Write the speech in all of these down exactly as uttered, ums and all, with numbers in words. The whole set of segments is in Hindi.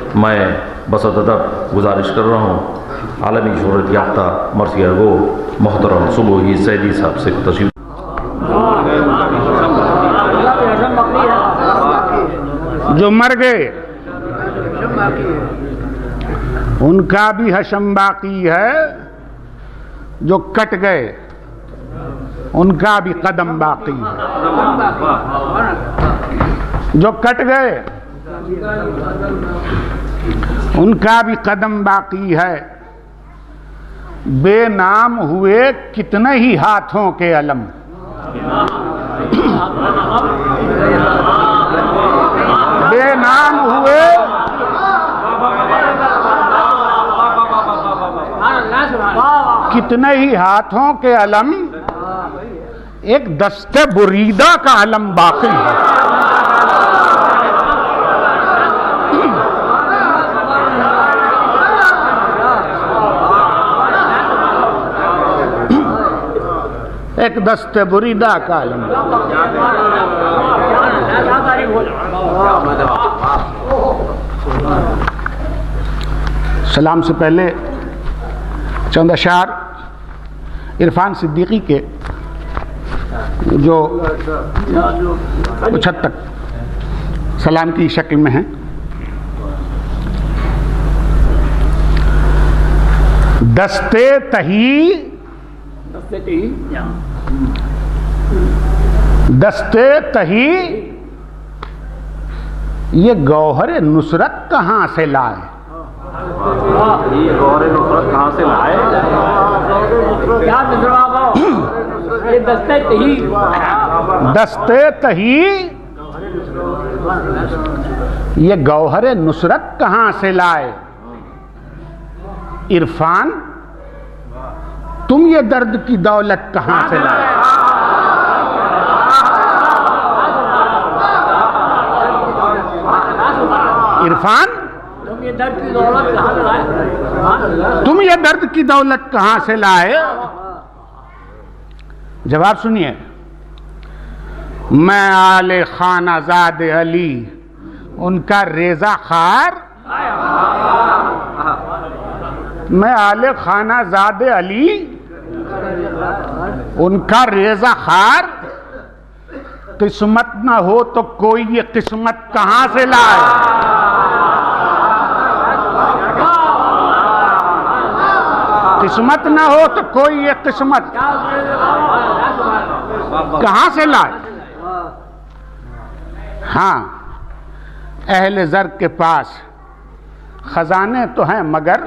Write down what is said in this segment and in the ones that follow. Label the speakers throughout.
Speaker 1: मैं बसत अदब गुजारिश कर रहा हूँ आलमी शोहरत याफ्ता मरसिया गो मोहतरम सुबोही सैदी साहब से तशरीफ।
Speaker 2: जो मर गए उनका भी हशम बाकी है, जो कट गए उनका भी कदम बाकी है। जो कट गए उनका भी कदम बाकी है। बेनाम हुए कितने ही हाथों के अलम, बेनाम हुए कितने ही हाथों के अलम, एक दस्ते बुरीदा का अलम बाकी है। एक दस्ते बुरीदा का अलम। सलाम से पहले चंद अशार इरफान सिद्दीकी के जो कुछ हद तक सलाम की शक्ल में हैं। दस्ते तही दस्ते तही ये गौहर नुसरत कहाँ से लाए?
Speaker 3: ये गौहर नुसरत कहाँ से लाए? क्या ये दस्ते तही
Speaker 2: दस्ते तही ये गौहर नुसरत कहाँ से लाए? इरफान तुम ये दर्द की दौलत कहाँ से लाए? इरफान तुम ये दर्द की दौलत कहाँ से लाए? तुम ये दर्द की दौलत कहाँ से लाए? जवाब सुनिए। मैं आले खानाजाद अली उनका रेजा खार, मैं आले खानाजाद अली उनका रेजा खार, किस्मत ना हो तो कोई ये किस्मत कहाँ से लाए? किस्मत ना हो तो कोई ये किस्मत कहाँ से लाए? हाँ, अहले ज़र के पास खजाने तो हैं मगर,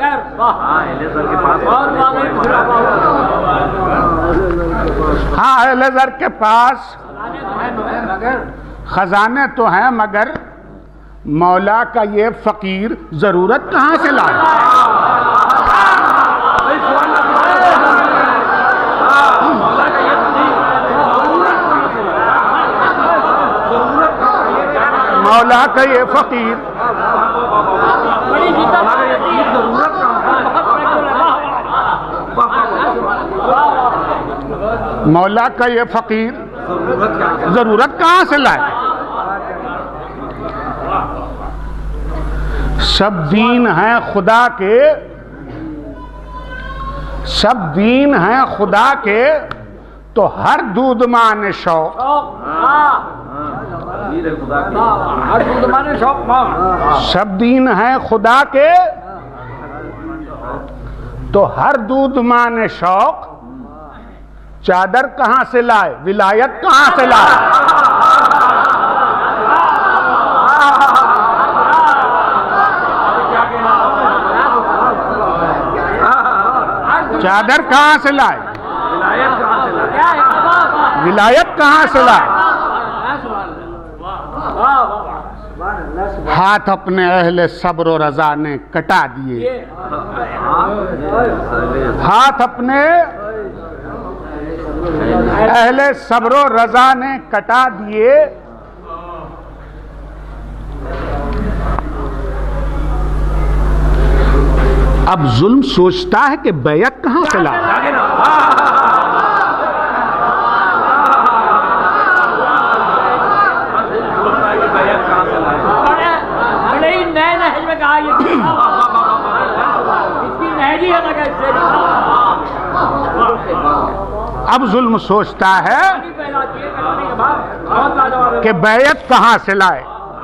Speaker 2: हाँ अहले ज़र के पास खजाने तो हैं मगर मौला का ये फकीर जरूरत कहाँ से लाए? मौला का ये फकीर मौला का ये फकीर जरूरत कहाँ से लाए? सब दीन हैं खुदा के, सब दीन हैं खुदा के, तो हर दूध माने शौक,
Speaker 3: हर दूध माने शौक।
Speaker 2: सब दीन हैं खुदा के तो हर दूध माने शौक। चादर कहाँ से लाए? विलायत कहाँ से लाए? चादर कहाँ से लाए? विलायत कहाँ से लाए? हाथ अपने अहले सब्र और रजा ने कटा दिए, हाथ अपने अहले सब्र और रजा ने कटा दिए। अब जुल्म सोचता है कि बैयत कहाँ से लाए?
Speaker 3: बड़े ही नए नहज में कहा ये इसकी नहजी है लगा इससे।
Speaker 2: अब जुल्म सोचता है कि बैयत कहां से लाए।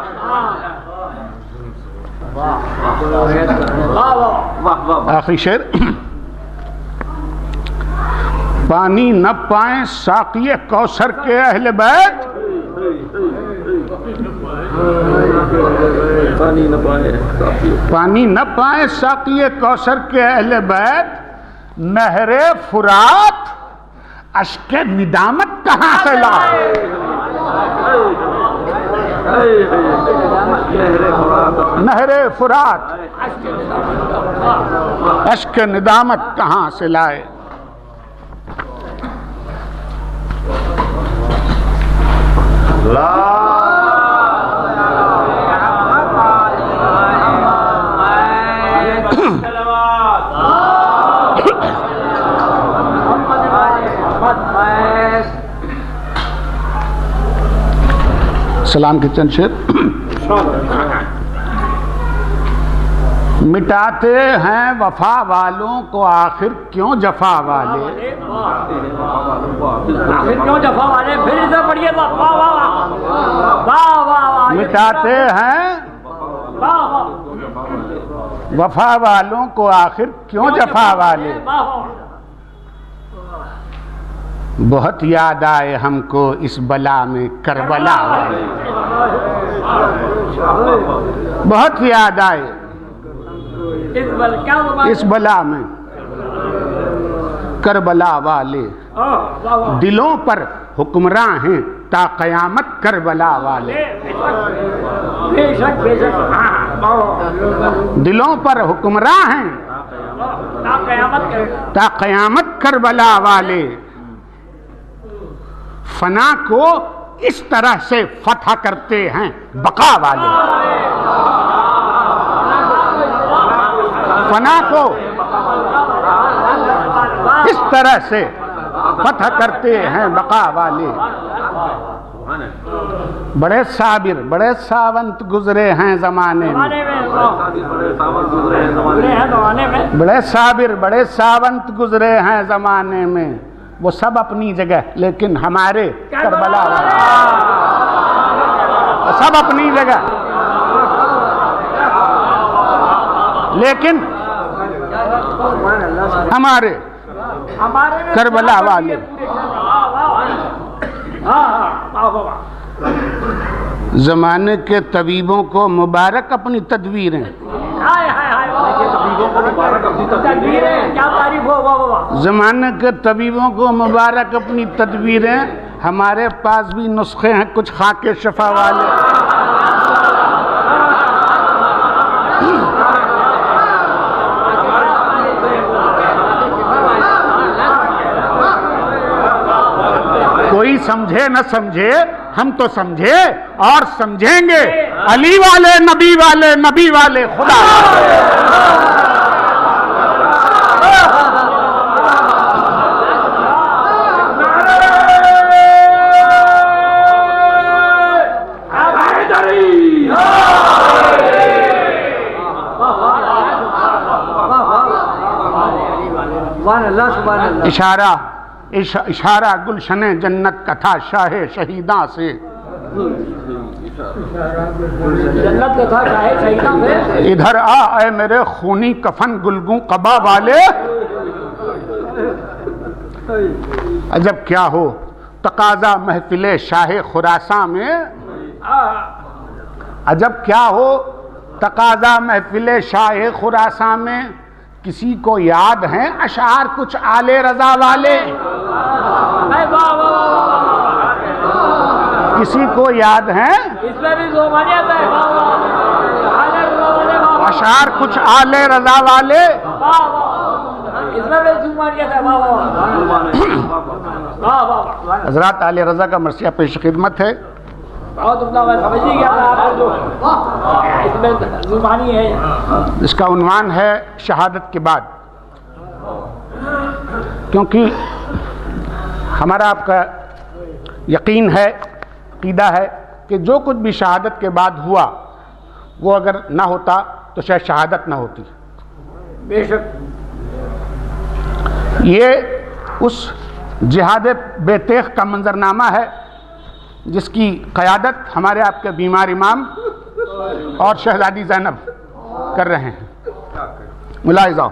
Speaker 2: आखिरी शेर, पानी न पाए साकिए कौसर के अहले बैत,
Speaker 1: पानी न पाए
Speaker 2: पानी न पाए साकिए कौसर के अहले बैत, नहरे फुरात अश्के निदामत कहां से लाए। नहरे फुरात अश्के निदामत कहां से लाए। सलाम के चंद शेर, मिटाते हैं वफा वालों को आखिर क्यों जफा वाले।
Speaker 3: आखिर क्यों जफा वाले, फिर इसे पढ़िए। वाह वाह वाह वाह वाह।
Speaker 2: मिटाते हैं वफा वालों को आखिर क्यों जफा वाले। बहुत याद आए हमको इस बला में करबला वाले, बहुत याद आए
Speaker 3: इस बल क्या
Speaker 2: इस बला में करबला वाले। दिलों पर हुक्मरां हैं ता कयामत करबला वाले।
Speaker 3: बेशक बेशक
Speaker 2: दिलों पर हुक्मरां हैं
Speaker 3: ता कयामत
Speaker 2: ता कयामत करबला वाले। फना को इस तरह से फतह करते हैं बका वाले। फना को इस तरह से फतह करते हैं बका वाले। बड़े साबिर बड़े सावंत गुजरे हैं जमाने में, बड़े साबिर बड़े सावंत गुजरे हैं जमाने में। वो सब अपनी जगह, लेकिन हमारे करबला वाले सब अपनी जगह, लेकिन हमारे करबला वाले। जमाने के तबीबों को मुबारक अपनी तदबीरें, जमाने के तबीबों को मुबारक अपनी तदबीरें। हमारे पास भी नुस्खे हैं कुछ खाके शफा वाले। कोई समझे न समझे, हम तो समझे और समझेंगे। अली वाले नबी वाले नबी वाले खुदा। इशारा इशारा गुलशने जन्नत का था शाहे शहीदा से।
Speaker 3: जन्नत का था शाहे शहीदा से।
Speaker 2: इधर आ ऐ मेरे खूनी कफन गुलगू कबा वाले। अजब क्या हो तकाजा महफिले शाहे खुरासा में। अजब क्या हो तकाजा महफिले शाहे खुरासा में। किसी को याद हैं अशार कुछ आले रजा वाले। किसी को याद हैं
Speaker 3: इसमें भी ज़ुबानियत है।
Speaker 2: अशार कुछ आले रजा वाले।
Speaker 3: इसमें भी ज़ुबानियत है।
Speaker 2: हजरत आले रजा का मरसिया पेश खिदमत है।
Speaker 3: बहुत समझ ही गया था आपको, इसमें ज़ुबानी है।
Speaker 2: इसका उन्वान है शहादत के बाद, क्योंकि हमारा आपका यकीन है, अक़ीदा है कि जो कुछ भी शहादत के बाद हुआ वो अगर ना होता तो शायद शहादत ना होती।
Speaker 3: बेशक
Speaker 2: ये उस जिहाद बेतेख का मंजरनामा है जिसकी क़यादत हमारे आपके बीमार इमाम और शहजादी ज़ैनब कर रहे हैं। मुलाहिज़ा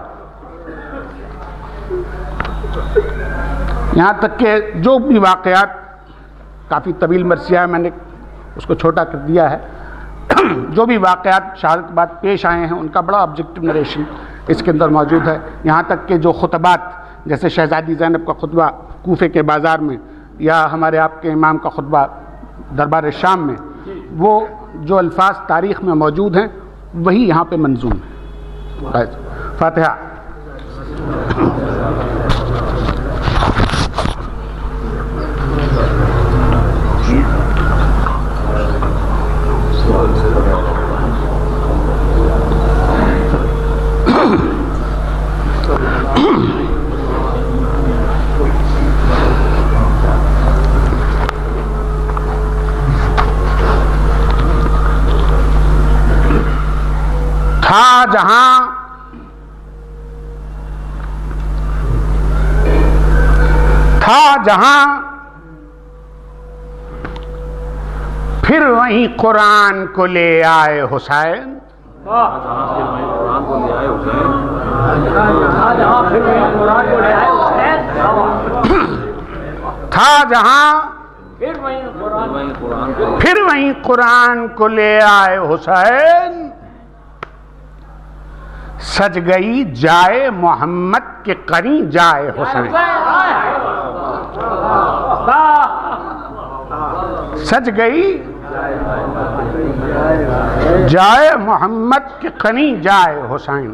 Speaker 2: यहाँ तक कि जो भी वाक़यात, काफ़ी तवील मरसिया है, मैंने उसको छोटा कर दिया है, जो भी वाक़यात शहादत के बाद पेश आए हैं उनका बड़ा ऑब्जेक्टिव नरेशन इसके अंदर मौजूद है। यहाँ तक कि जो खुतबात, जैसे शहजादी ज़ैनब का खुतबा कूफे के बाज़ार में या हमारे आपके इमाम का खुतबा दरबार शाम में, वो जो अल्फाज तारीख़ में मौजूद हैं वही यहाँ पे मंजूम है। फातिहा। था जहां था जहां फिर वहीं कुरान को ले आए हुसैन। था जहां फिर वहीं कुरान को ले आए हुसैन। सज गई जाए मोहम्मद के करीं जाए हुसैन। सज गई जाए मोहम्मद के करीं जाए हुसैन।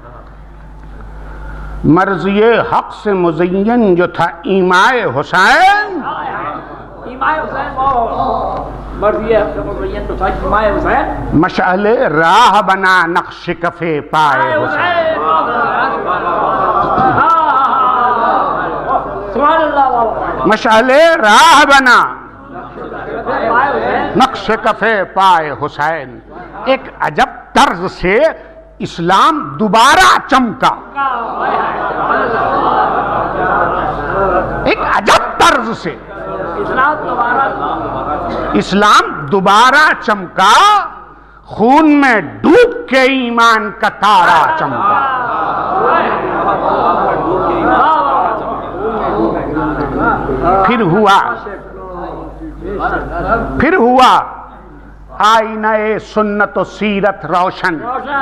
Speaker 2: मर्ज़िए हक से मुज़य्यन जो था ईमाए हुसैन। मशअले राह बना नक्श कफे पाए हुसैन। मशअले राह बना नक्श कफे पाए हुसैन। एक अजब तर्ज से इस्लाम दोबारा चमका। एक अजब तर्ज से इस्लाम दोबारा चमका। खून में डूब के ईमान का तारा चमका। फिर हुआ फिर हुआ आईने सुन्नत सीरत रोशन।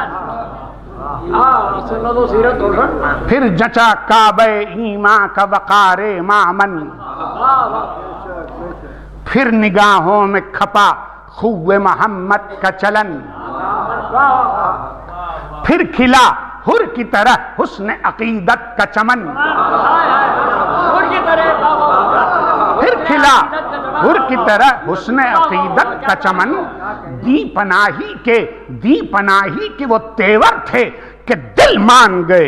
Speaker 2: फिर जचा काबे ईमा का वकारे मामन। फिर निगाहों में खपा खुए मोहम्मद का चलन। फिर खिला हुर की तरह हुस्न अकीदत का चमन। फिर खिला हुर की तरह हुस्न अकीदत का चमन। दी पनाही के दी पनाही के वो तेवर थे कि दिल मान गए।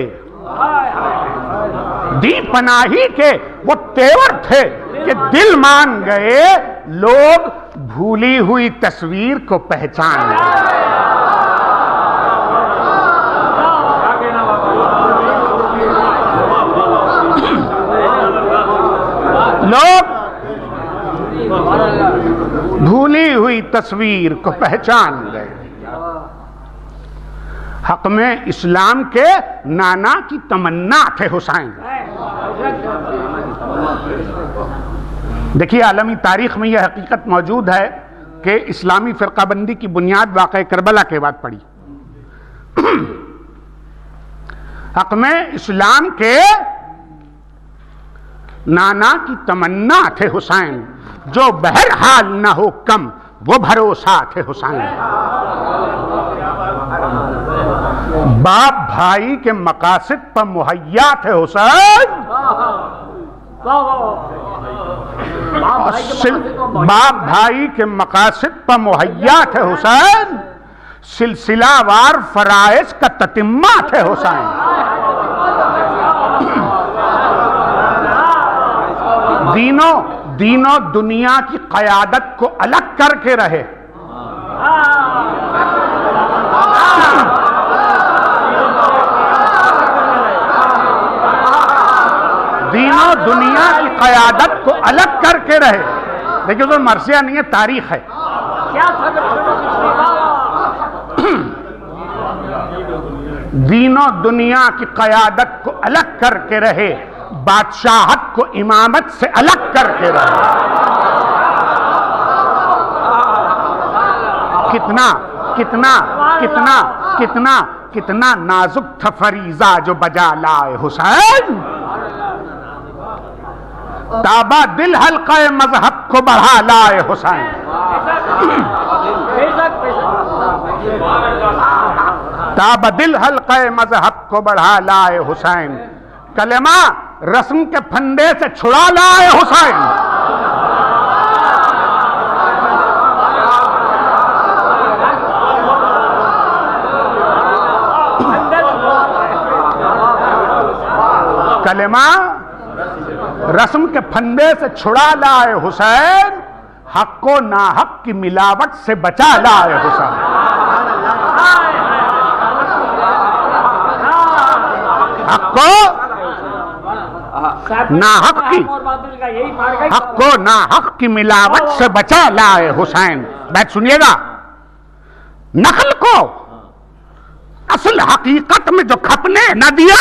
Speaker 2: दी पनाही के वो तेवर थे कि दिल मान गए। लोग भूली हुई तस्वीर को पहचान गए। लोग भूली हुई तस्वीर को पहचान गए। हक में इस्लाम के नाना की तमन्ना थे हुसैन। देखिए आलमी तारीख में यह हकीकत मौजूद है कि इस्लामी फ़िरक़ाबंदी की बुनियाद वाक़े करबला के बाद पड़ी। हक में इस्लाम के नाना की तमन्ना थे हुसैन। जो बहरहाल न हो कम वो भरोसा थे हुसैन। बाप भाई के मकासद पर मुहैया थे हुसैन। बाप भाई के मकासद पर मुहैया थे हुसैन। सिलसिलावार फराइज का ततिम्मा थे हुसैन। दीनों दीनों दुनिया की क़यादत को अलग करके रहे। दुनिया की क़यादत को अलग करके रहे। देखिए तो मरसिया नहीं है, तारीख है।
Speaker 3: क्या
Speaker 2: दीनों दुनिया की क़यादत को अलग करके रहे, बादशाहत को इमामत से अलग करके रहे। कितना कितना कितना कितना कितना नाजुक था फरीजा जो बजा लाए हुसैन। ताबा दिल हल्का मजहब को बढ़ा लाए हुसैन। ताबा दिल हल्का मजहब को बढ़ा लाए हुसैन। कलेमा रस्म के फंदे से छुड़ा लाए हुसैन। कलेमा रस्म के फंदे से छुड़ा लाए हुसैन। हक को नाहक की मिलावट से बचा लाए हुसैन। हक को नाहक की हक को नाहक की मिलावट से बचा लाए हुसैन। बात सुनिएगा, नकल को असल हकीकत में जो खपने न दिया,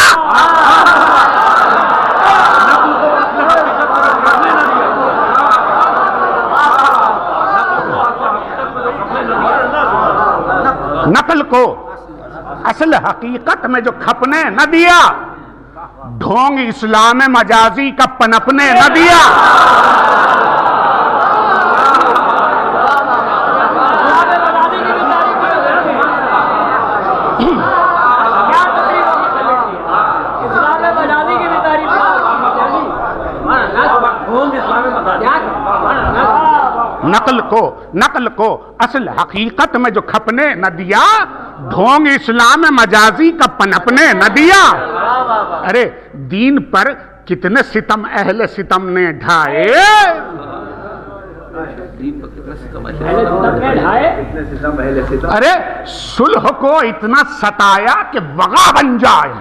Speaker 2: नकल को असल हकीकत में जो खपने न दिया, ढोंग इस्लाम मजाजी का पनपने न दिया। नकल को नकल को असल हकीकत में जो खपने न दिया, ढोंग इस्लाम मजाजी का पनपने न दिया। अरे दीन पर कितने सितम अहले सितम ने ढाए। अरे सुलह को इतना सताया कि वगा बन जाए।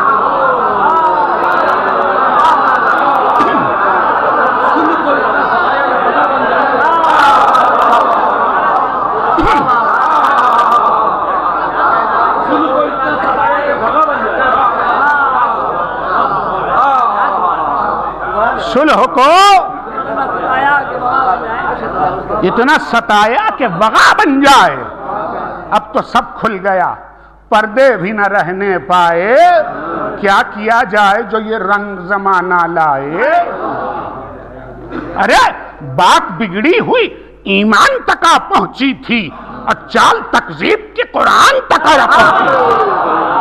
Speaker 2: सुलह को इतना सताया कि वगा बन जाए। अब तो सब खुल गया, पर्दे भी न रहने पाए। क्या किया जाए जो ये रंग जमाना लाए। अरे बात बिगड़ी हुई ईमान तक आ पहुंची थी, और चाल तकजीब की कुरान तक आ पहुंची।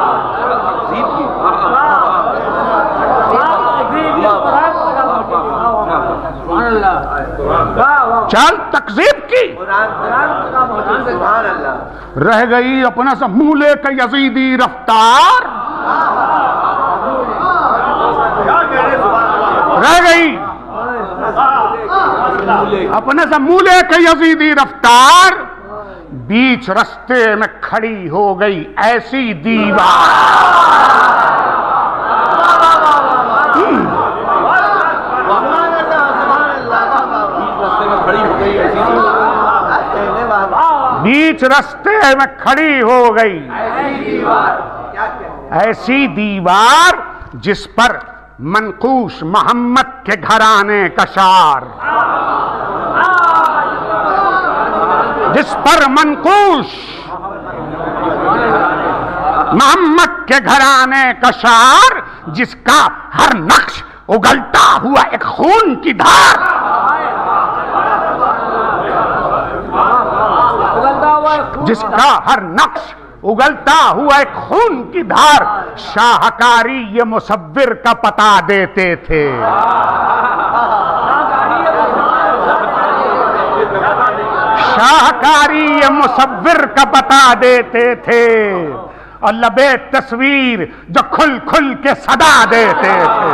Speaker 2: चाल तकजीब की रह गई अपना सा मुंह लेकर यजीदी रफ्तार। रह गई अपने से मुंह लेकर यजीदी रफ्तार। बीच रास्ते में खड़ी हो गई ऐसी दीवार। बीच रास्ते में खड़ी हो गई ऐसी दीवार, जिस पर मनकूश मोहम्मद के घराने का शार, जिस पर मनकूश मोहम्मद के घराने का शार, जिसका हर नक्श उगलता हुआ एक खून की धार। जिसका हर नक्श उगलता हुआ एक खून की धार। शाहकारी ये मुसव्विर का पता देते थे। शाहकारी ये मुसव्विर का पता देते थे। और लबे तस्वीर जो खुल खुल के सदा देते थे।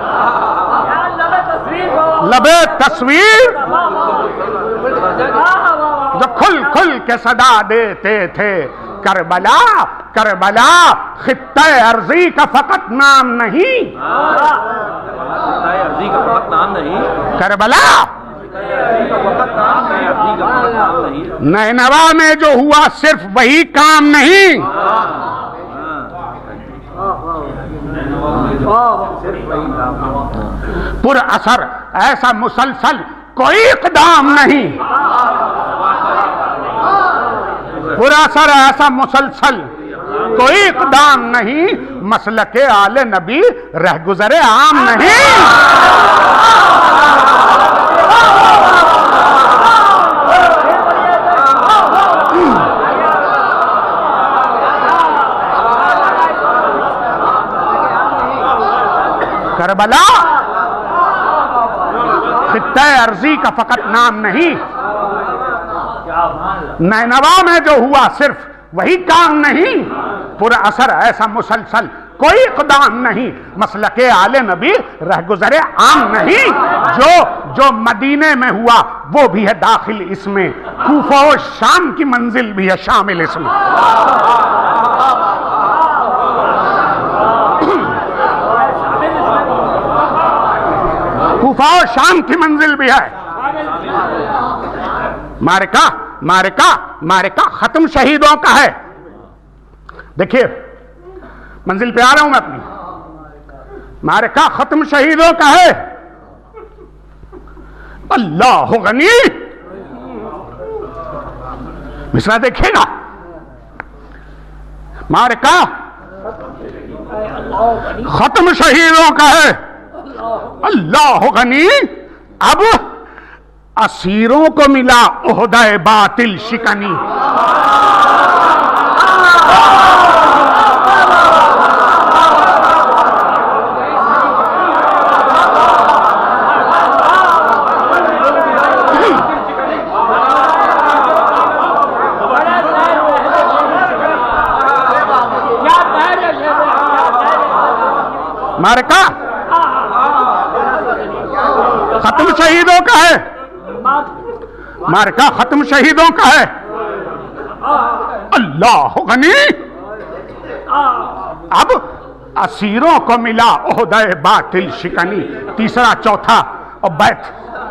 Speaker 2: लबे तस्वीर जो खुल खुल के सदा देते थे। करबला करबला खित्ता अर्जी का फकत नाम नहीं,
Speaker 1: अर्जी का फकत नाम नहीं,
Speaker 2: करबला
Speaker 1: नहीं,
Speaker 2: नैनवा में जो हुआ सिर्फ वही काम नहीं, पुर असर ऐसा मुसलसल कोई इक़दाम नहीं, पुर असर ऐसा मुसलसल कोई इक़दाम नहीं, मसलके आले नबी रह गुजरे आम नहीं। करबला खित्ता अर्जी का फकत नाम नहीं, नैनवा में जो हुआ सिर्फ वही काम नहीं, पूरा असर ऐसा मुसलसल कोई इक़दाम नहीं, मसलके आले नबी रह गुजरे आम नहीं। जो जो मदीने में हुआ वो भी है दाखिल इसमें, कूफा और शाम की मंजिल भी है शामिल इसमें। कूफा और शाम की मंजिल भी है। मारिका मारिका मारिका खत्म शहीदों का है। देखिए मंजिल पे आ रहा हूं मैं अपनी। मारिका खत्म शहीदों का है। अल्लाह गनी, मिसरा देखिएगा। मारिका खत्म शहीदों का है। अल्लाह गनी, अब असीरों को मिला ओहदा बातिल शिकनी। मारिका खत्म शहीदों का है। मारिका खत्म शहीदों का है। अल्लाह गनी, अब असीरों को मिला ओहदा बातिल शिकनी। तीसरा चौथा और बैठ।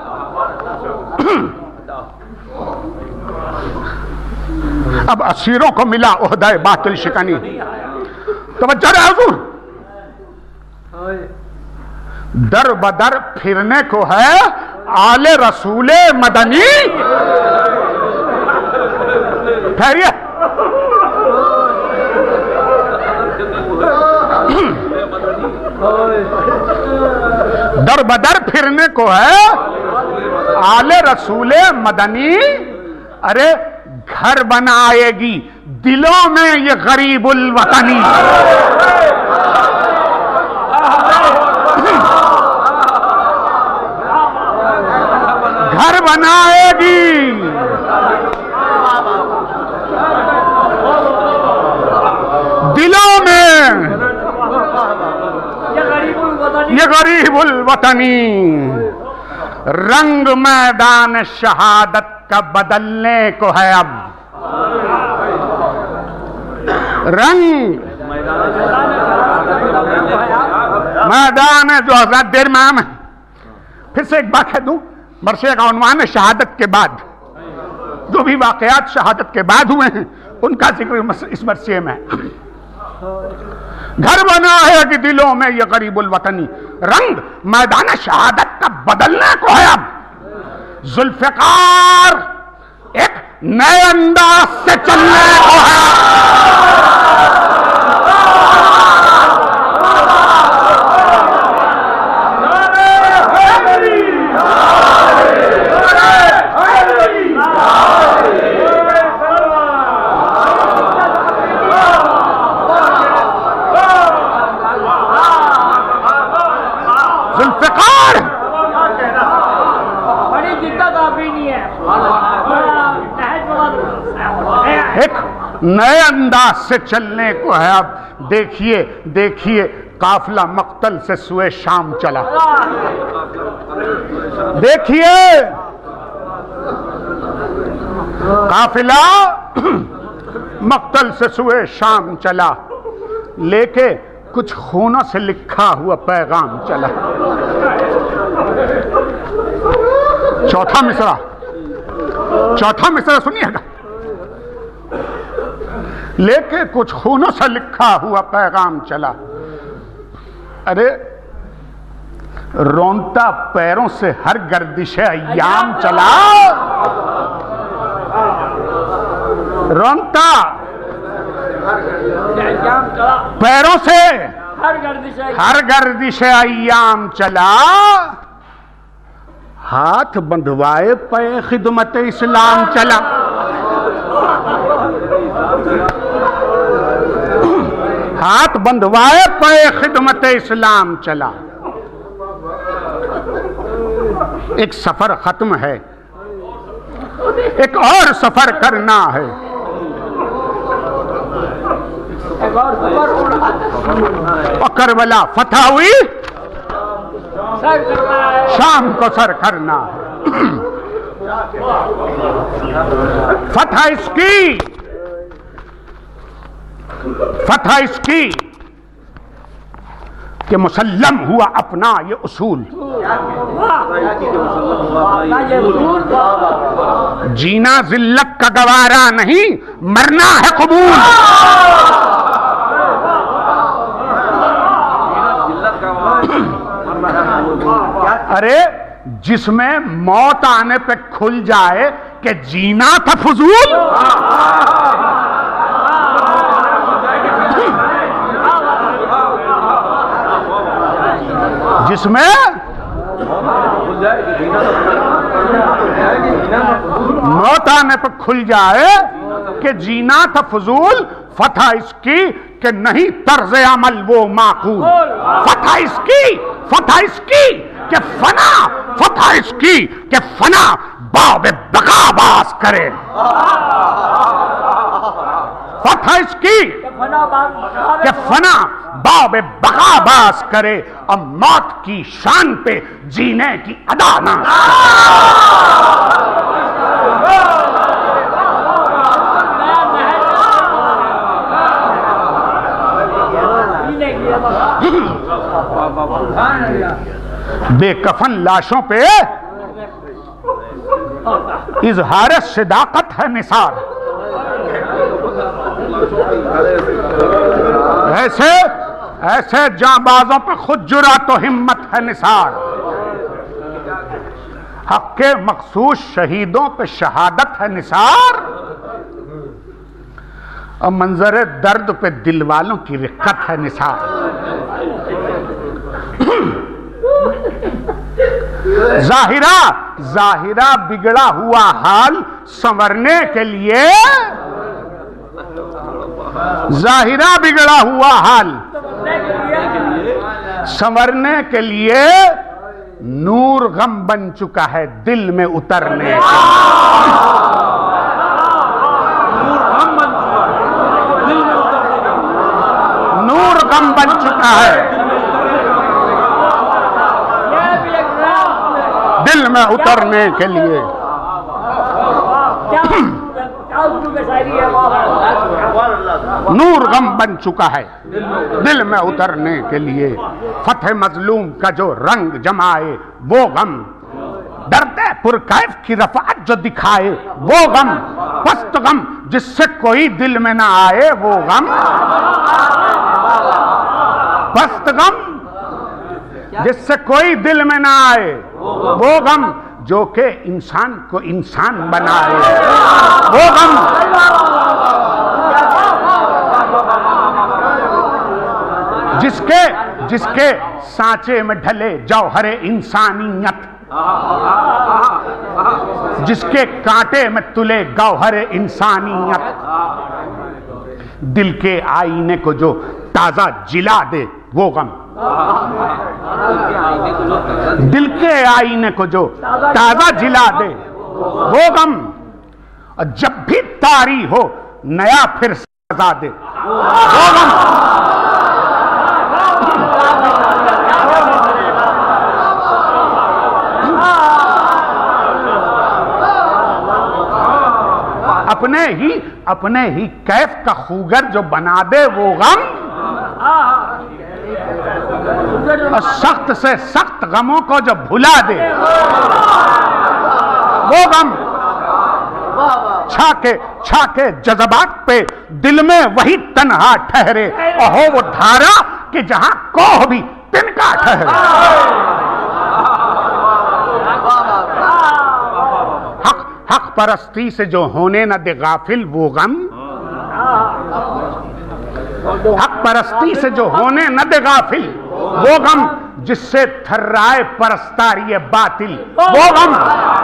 Speaker 2: अब असीरों को मिला ओहदा बातिल शिकनी। तवज्जो है हुजूर, दर बदर फिरने को है आले रसूले मदनी। ठहरिए, दर बदर फिरने को है आले रसूले मदनी। अरे घर बनाएगी दिलों में ये गरीबुल वतनी। घर बनाएगी दिलों में ये गरीबुल वतनी। रंग मैदान शहादत का बदलने को है अब। रंग मैदान जो हज़रत देर में आम है। फिर से एक बात कह दूं, मरसे का उन्वान शहादत के बाद जो भी वाकयात शहादत के बाद हुए हैं उनका जिक्र इस मरसे में। घर बना है कि दिलों में ये गरीबुल वतनी। रंग मैदान शहादत का बदलने को है अब। जुल्फ़िकार एक नए अंदाज से चलने को है। जुल्फ़िकार
Speaker 3: बड़ी दिक्कत अभी नहीं है।
Speaker 2: एक नए अंदाज से चलने को है अब। देखिए देखिए काफिला मक्तल से सुए शाम चला। देखिए काफिला मक्तल से सुए शाम चला, लेके कुछ खूनों से लिखा हुआ पैगाम चला। चौथा मिसरा, चौथा मिसरा सुनिएगा। लेके कुछ खूनों से लिखा हुआ पैगाम चला। अरे रोंता पैरों से हर गर्दिश अय्याम चला। रोंता पैरों से हर गर्दिश अय्याम चला। हाथ बंधवाए पे खिदमत इस्लाम चला। हाथ बंधवाए पे खिदमत इस्लाम चला। एक सफर खत्म है, एक और सफर करना है। और करबला फतह हुई, शाम को सर करना है। फतह इसकी, फतह इसकी कि मुसल्लम हुआ अपना ये उसूल। जीना जिल्लत का गवारा नहीं, मरना है कबूल। अरे जिसमें मौत आने पे खुल जाए कि जीना था फजूल। जिसमें मौत आने पर खुल जाए कि जीना था फजूल। फतह इसकी कि नहीं तर्ज अमल वो माकूल। फतह इसकी, फतह इसकी कि फना, फतह इसकी कि फना बाब बकाबास करे। फतह इसकी कि फना बाब बकाबास करे और मौत की शान पे जीने की अदा ना। बेकफन लाशों पे इजहार सदाकत है निसार। ऐसे ऐसे जांबाजों पे खुद जुरा तो हिम्मत है निसार। हक के मखसूस शहीदों पे शहादत है निसार। और मंजर दर्द पे दिल वालों की रिक्कत है निसार। जाहिरा जाहिरा बिगड़ा हुआ हाल संवरने के लिए, जाहिरा बिगड़ा हुआ हाल संवरने के लिए नूर गम बन चुका है दिल में उतरने का। नूर गम बन चुका है दिल में उतरने के लिए। नूर गम बन चुका है दिल में उतरने के लिए। फतेह मजलूम का जो रंग जमाए वो गम, डरते पुरकैफ की रफ़ात जो दिखाए वो गम, पस्त गम जिससे कोई दिल में ना आए वो गम, पस्त गम जिससे कोई दिल में ना आए वो गम, जो के इंसान को इंसान बनाए वो गम। जिसके जिसके सांचे में ढले जौहरे इंसानियत, जिसके कांटे में तुले गौहरे इंसानियत, दिल के आईने को जो ताजा जिला दे वो गम, दिल के आईने को जो ताजा जिला दे वो गम। और जब भी तारी हो नया फिर सजा दे वो गम। अपने ही अपने ही कैफ का खूगर जो बना दे वो गम, और सख्त से सख्त गमों को जो भुला दे वो गम। छाके छाके जज्बात पे दिल में वही तन्हा ठहरे, और हो वो धारा कि जहां कोह भी तिनका ठहरे। हक हक परस्ती से जो होने न दे गाफिल वो गम, हक परस्ती से जो होने न दे गाफिल वो गम, जिससे थर्राए परस्तारी बातिल वो गम।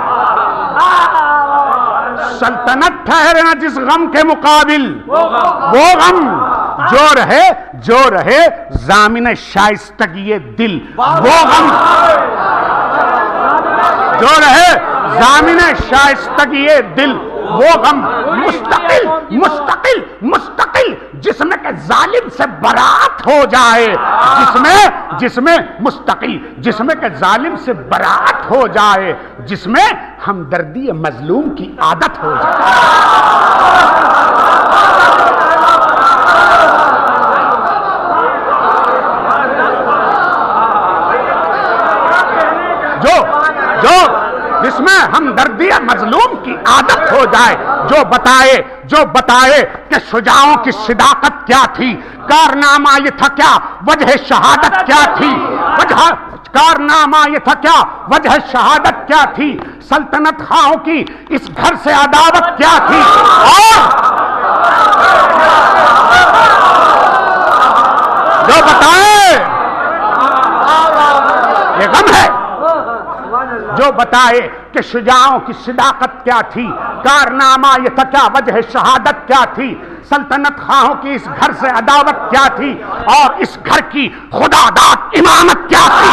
Speaker 2: सल्तनत ठहरना जिस गम के मुकाबिल वो गम, जो रहे जो रहे जामिन शाइस्तगी दिल वो गम, जो रहे जामिन शाइस्तगी दिल वो गम। मुस्तकिल मुस्तकिल मुस्तकिल जिसमें के जालिम से बरात हो जाए, जिसमें जिसमें मुस्तकिल जिसमें के जालिम से बरात हो जाए, जिसमें हमदर्दी मजलूम की आदत हो जाए। जो जो जिसमें हमदर्दी मजलूम की आदत हो जाए, जो बताए जो बताए कि शुजाओं की सिदाकत क्या थी, कारनामा ये था क्या, वजह शहादत क्या थी, वजह कारनामा ये था क्या, वजह शहादत क्या थी, सल्तनत खाओं की इस घर से अदावत क्या थी, और जो बताए ये गम है, जो बताए कि शुजाओं की सिदाकत क्या थी, कारनामा ये था क्या, वजह शहादत क्या थी, सल्तनत खाहों की इस घर से अदावत क्या थी, और इस घर की खुदादाद इमामत क्या थी।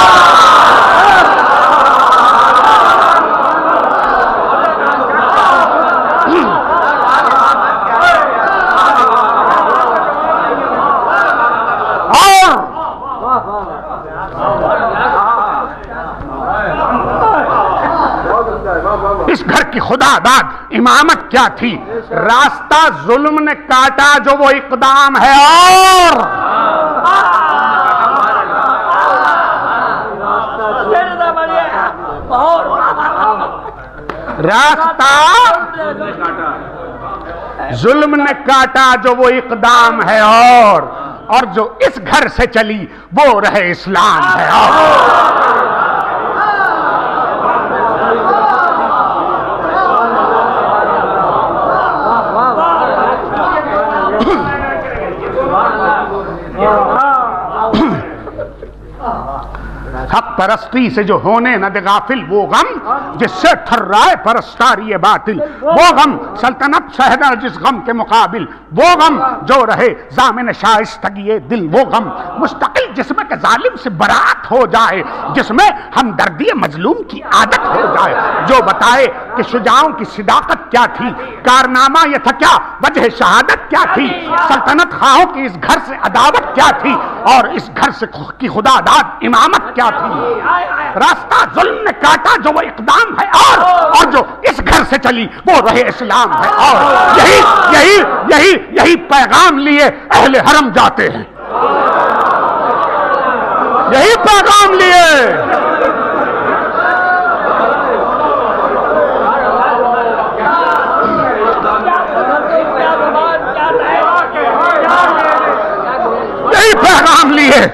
Speaker 2: इस घर की खुदादाद इमामत क्या थी, रास्ता जुल्म ने काटा जो वो इकदाम है, और रास्ता जुल्म ने काटा जो वो इकदाम है, और और जो इस घर से चली वो रहे इस्लाम है। और हक परस्ती से जो होने न दे गाफिल वो गम, जिससे ठर्राए परस्तारी बातिल वो गम, सल्तनत शहना जिस गम के मुकाबिल वो गम, जो रहे जामिन शाइस्तगी दिल वो गम, मुस्तकिल जिसमें के जालिम से बरात हो जाए, जिसमें हमदर्दी मजलूम की आदत हो जाए, जो बताए कि शुजाओं की सिदाकत क्या थी, कारनामा ये था क्या, वजह शहादत क्या थी, सल्तनत खाओं की इस घर से अदावत क्या थी, और इस घर से की खुदादाद इमामत क्या थी, रास्ता जुल्म ने काटा जो वो इकदाम है, और और जो इस घर से चली वो रहे इस्लाम है। और यही यही यही यही पैगाम लिए अहले हरम जाते हैं, यही पैगाम लिए यही पैगाम लिए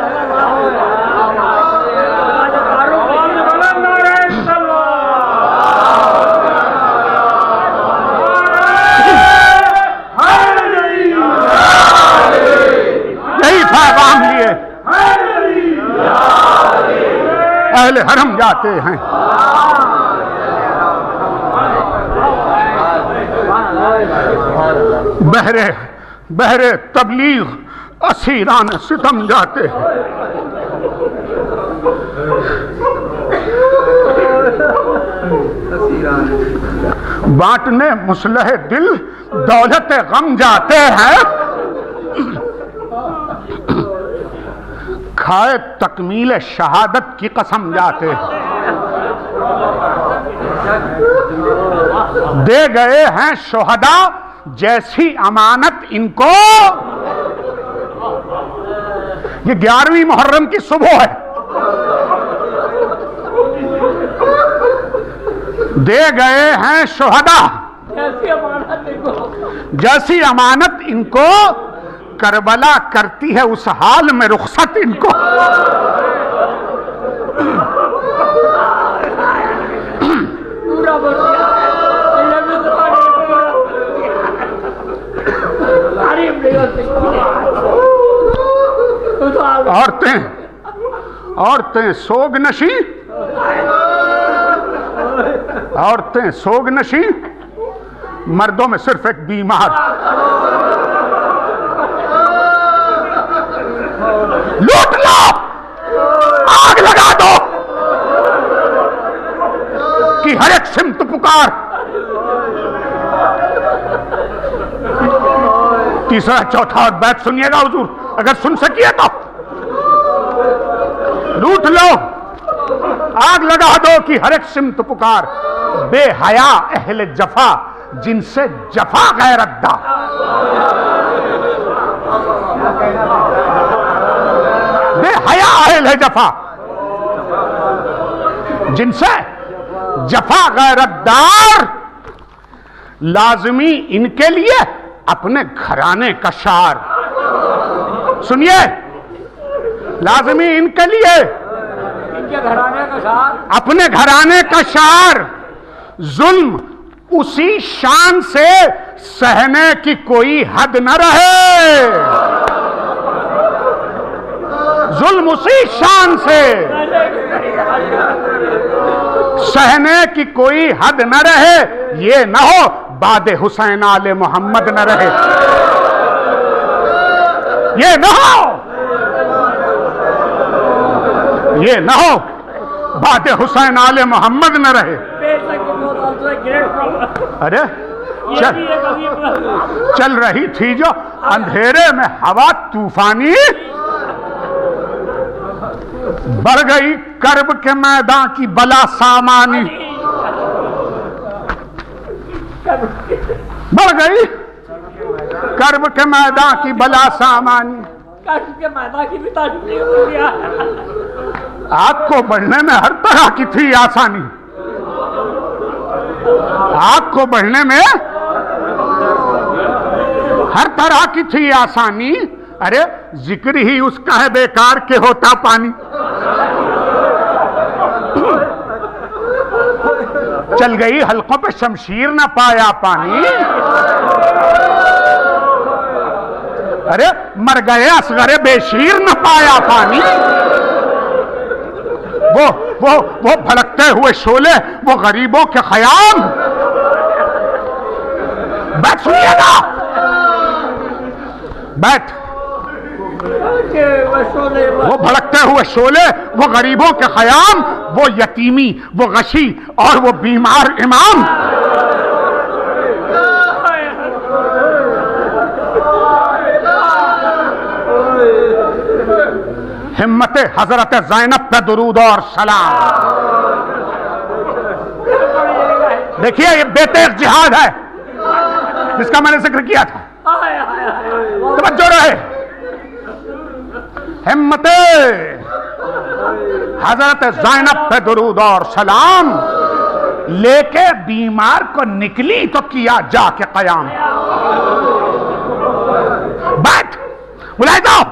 Speaker 2: अहले हरम जाते हैं। बहरे बहरे तबलीग असीरान सितम जाते हैं। बांटने मुसलह दिल दौलत गम जाते हैं, खाए तकमील शहादत की कसम जाते हैं। दे गए हैं शोहदा जैसी अमानत इनको। ये ग्यारहवीं मुहर्रम की सुबह है। दे गए हैं शोहदा
Speaker 3: जैसी अमानत इनको,
Speaker 2: जैसी अमानत इनको, करबला करती है उस हाल में रुखसत इनको।
Speaker 3: पूरा बोल दिया।
Speaker 2: औरतें औरतें सोगनशी, औरतें सोगनशी, मर्दों में सिर्फ एक बीमार। लूट लो, आग लगा दो कि हर एक सिमत पुकार। तीसरा चौथा और बैत सुनिएगा हुजूर, अगर सुन सकिए तो। लूट लो, आग लगा दो कि हर एक सिमत पुकार। बेहया अहले जफा, जिनसे जफा गैरतदा। बेहया अहले जफा, जिनसे जफा गैरतदार। लाजमी इनके लिए अपने घराने का शार। सुनिए, लाजमी इनके लिए
Speaker 3: इनके घराने का शार,
Speaker 2: अपने घराने का शार। जुल्म उसी शान से सहने की कोई हद न रहे। जुल्म उसी शान से सहने की कोई हद न रहे। ये न हो बादे हुसैन आले मोहम्मद न रहे। ये न हो, ये न हो बादे हुसैन आले मोहम्मद न रहे। अरे चल, चल रही थी जो अंधेरे में हवा तूफानी, बढ़ गई कर्ब के मैदान की बला सामानी। बढ़ गई कर्ब के मैदान की बला सामानी।
Speaker 3: कर्ब के मैदान की भी तारीफ नहीं हो गया।
Speaker 2: आग को बढ़ने में हर तरह की थी आसानी। आग को बढ़ने में हर तरह की थी आसानी। अरे जिक्र ही उसका है बेकार के होता पानी। चल गई हलकों पे शमशीर न पाया पानी। अरे मर गए असगरे बेशीर न पाया पानी। वो वो वो भड़कते हुए शोले, वो गरीबों के ख़याम। बैठ सुनिएगा, बैठ। वो भड़कते हुए शोले, वो गरीबों के ख़याम, वो यतीमी, वो गशी और वो बीमार इमाम। हिम्मत हजरत ज़ैनब पे दुरूद और सलाम। देखिए ये बेतेग जिहाद है जिसका मैंने जिक्र किया था। तवज्जो रहे। हिम्मत हजरत ज़ैनब पे दुरूद और सलाम लेके बीमार को निकली तो किया जाके कयाम। बैठ, बुलाए जाओ।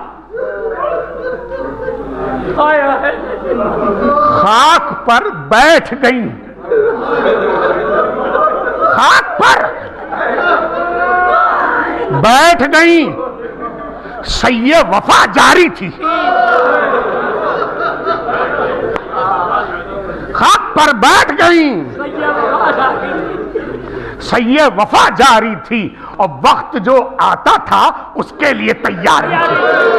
Speaker 2: खाक पर बैठ गई, खाक पर बैठ गई। सయ్య वफा जारी थी। खाक पर बैठ गई, सయ్య वफा जारी थी और वक्त जो आता था उसके लिए तैयारी थी।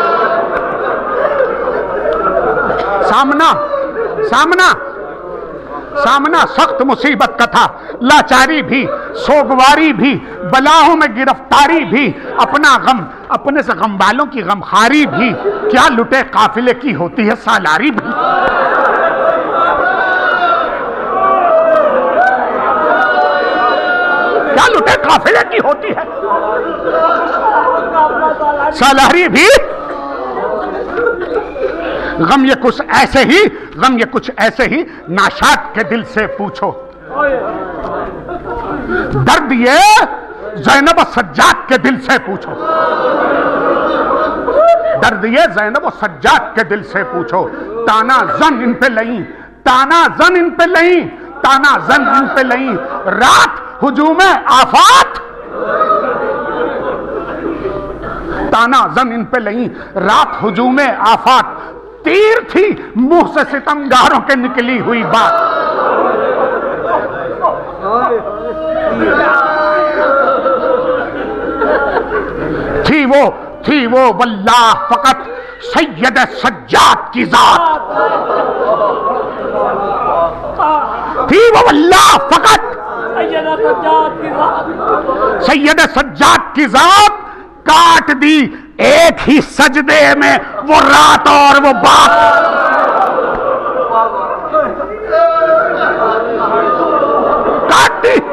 Speaker 2: सामना सामना सामना सख्त मुसीबत का था। लाचारी भी, सोगवारी भी, बलाओं में गिरफ्तारी भी, अपना गम, अपने से गम वालों की गमखारी भी, क्या लुटे काफिले की होती है सालारी भी। छोटे काफिले की होती है। सालारी भी गम ये कुछ ऐसे ही, गम ये कुछ ऐसे ही नाशाद के दिल से पूछो। दर्द ये ज़ैनब सज्जाद के दिल से पूछो। दर्द ये ज़ैनब सज्जाद के दिल से पूछो। ताना जन इन पे लई, ताना जन इन पे लई, ताना जन इन पे लई, रात हुजूम आफात, ताना जन इन पे लई, रात हुजूम आफात, तीर थी मुंह से सितमगारों के निकली हुई बात। थी वो थी वो वल्लाह फकत सैयद सज्जाद की जात, थी वो वल्लाह फकत सैयद सज्जाद की जात, काट दी एक ही सजदे में वो रात और वो बात। काट दी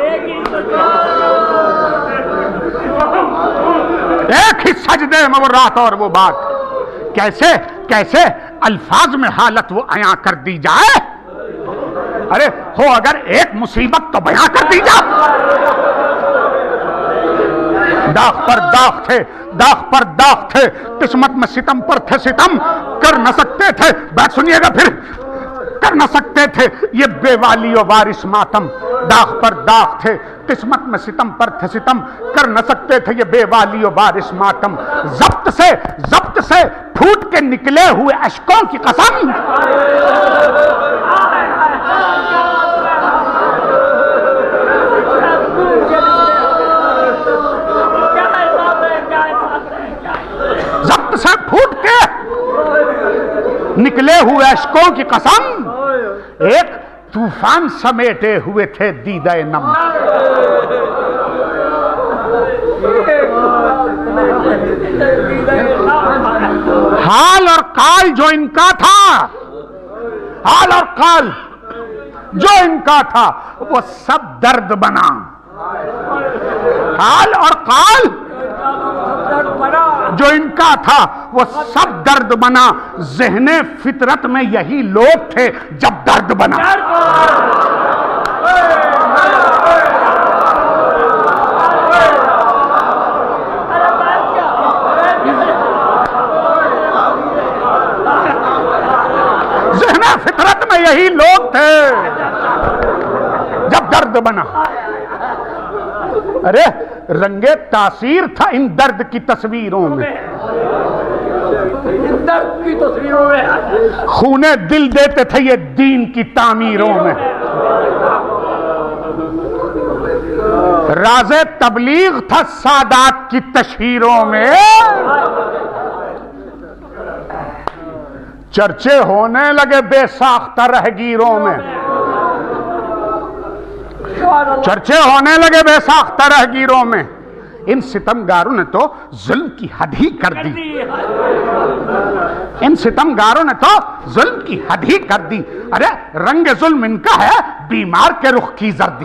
Speaker 2: एक ही सजदे में वो रात और वो बात। कैसे कैसे अल्फाज में हालत वो अया कर दी जाए। अरे हो अगर एक मुसीबत तो बयां कर दी जाए। दाग पर दाग थे, दाग पर दाग थे, किस्मत में सितम पर थे सितम, कर न सकते थे। बात सुनिएगा फिर, कर न सकते थे ये बेवाली और वारिस मातम। दाग पर दाग थे, किस्मत में सितम पर थे सितम, कर न सकते थे ये बेवाली और वारिस मातम। जब्त से जब्त से फूट के निकले हुए अश्कों की कसम, जब्त से फूट के निकले हुए अश्कों की कसम, एक तूफान समेटे हुए थे दीदाए नम। हाल और काल जो इनका था, हाल और काल जो इनका था वो सब दर्द बना। हाल और काल जो इनका था वो सब दर्द बना। ज़हने फितरत में यही लोग थे जब दर्द बना। ज़हने फितरत में यही लोग थे जब दर्द बना। अरे रंगे तासीर था इन दर्द की तस्वीरों में,
Speaker 3: दर्द की तस्वीरों में
Speaker 2: खूने दिल देते थे ये दीन की तामीरों में। राज़े तबलीग था सादात की तशहीरों में, चर्चे होने लगे बेसाख्ता रहगीरों में। चर्चे होने लगे बेसाख्ता रहगीरों में। इन सितमगारों ने तो जुल्म की हद ही कर दी। इन सितमगारों ने तो जुल्म की हद ही कर दी। अरे रंग जुल्म इनका है बीमार के रुख की जर्दी।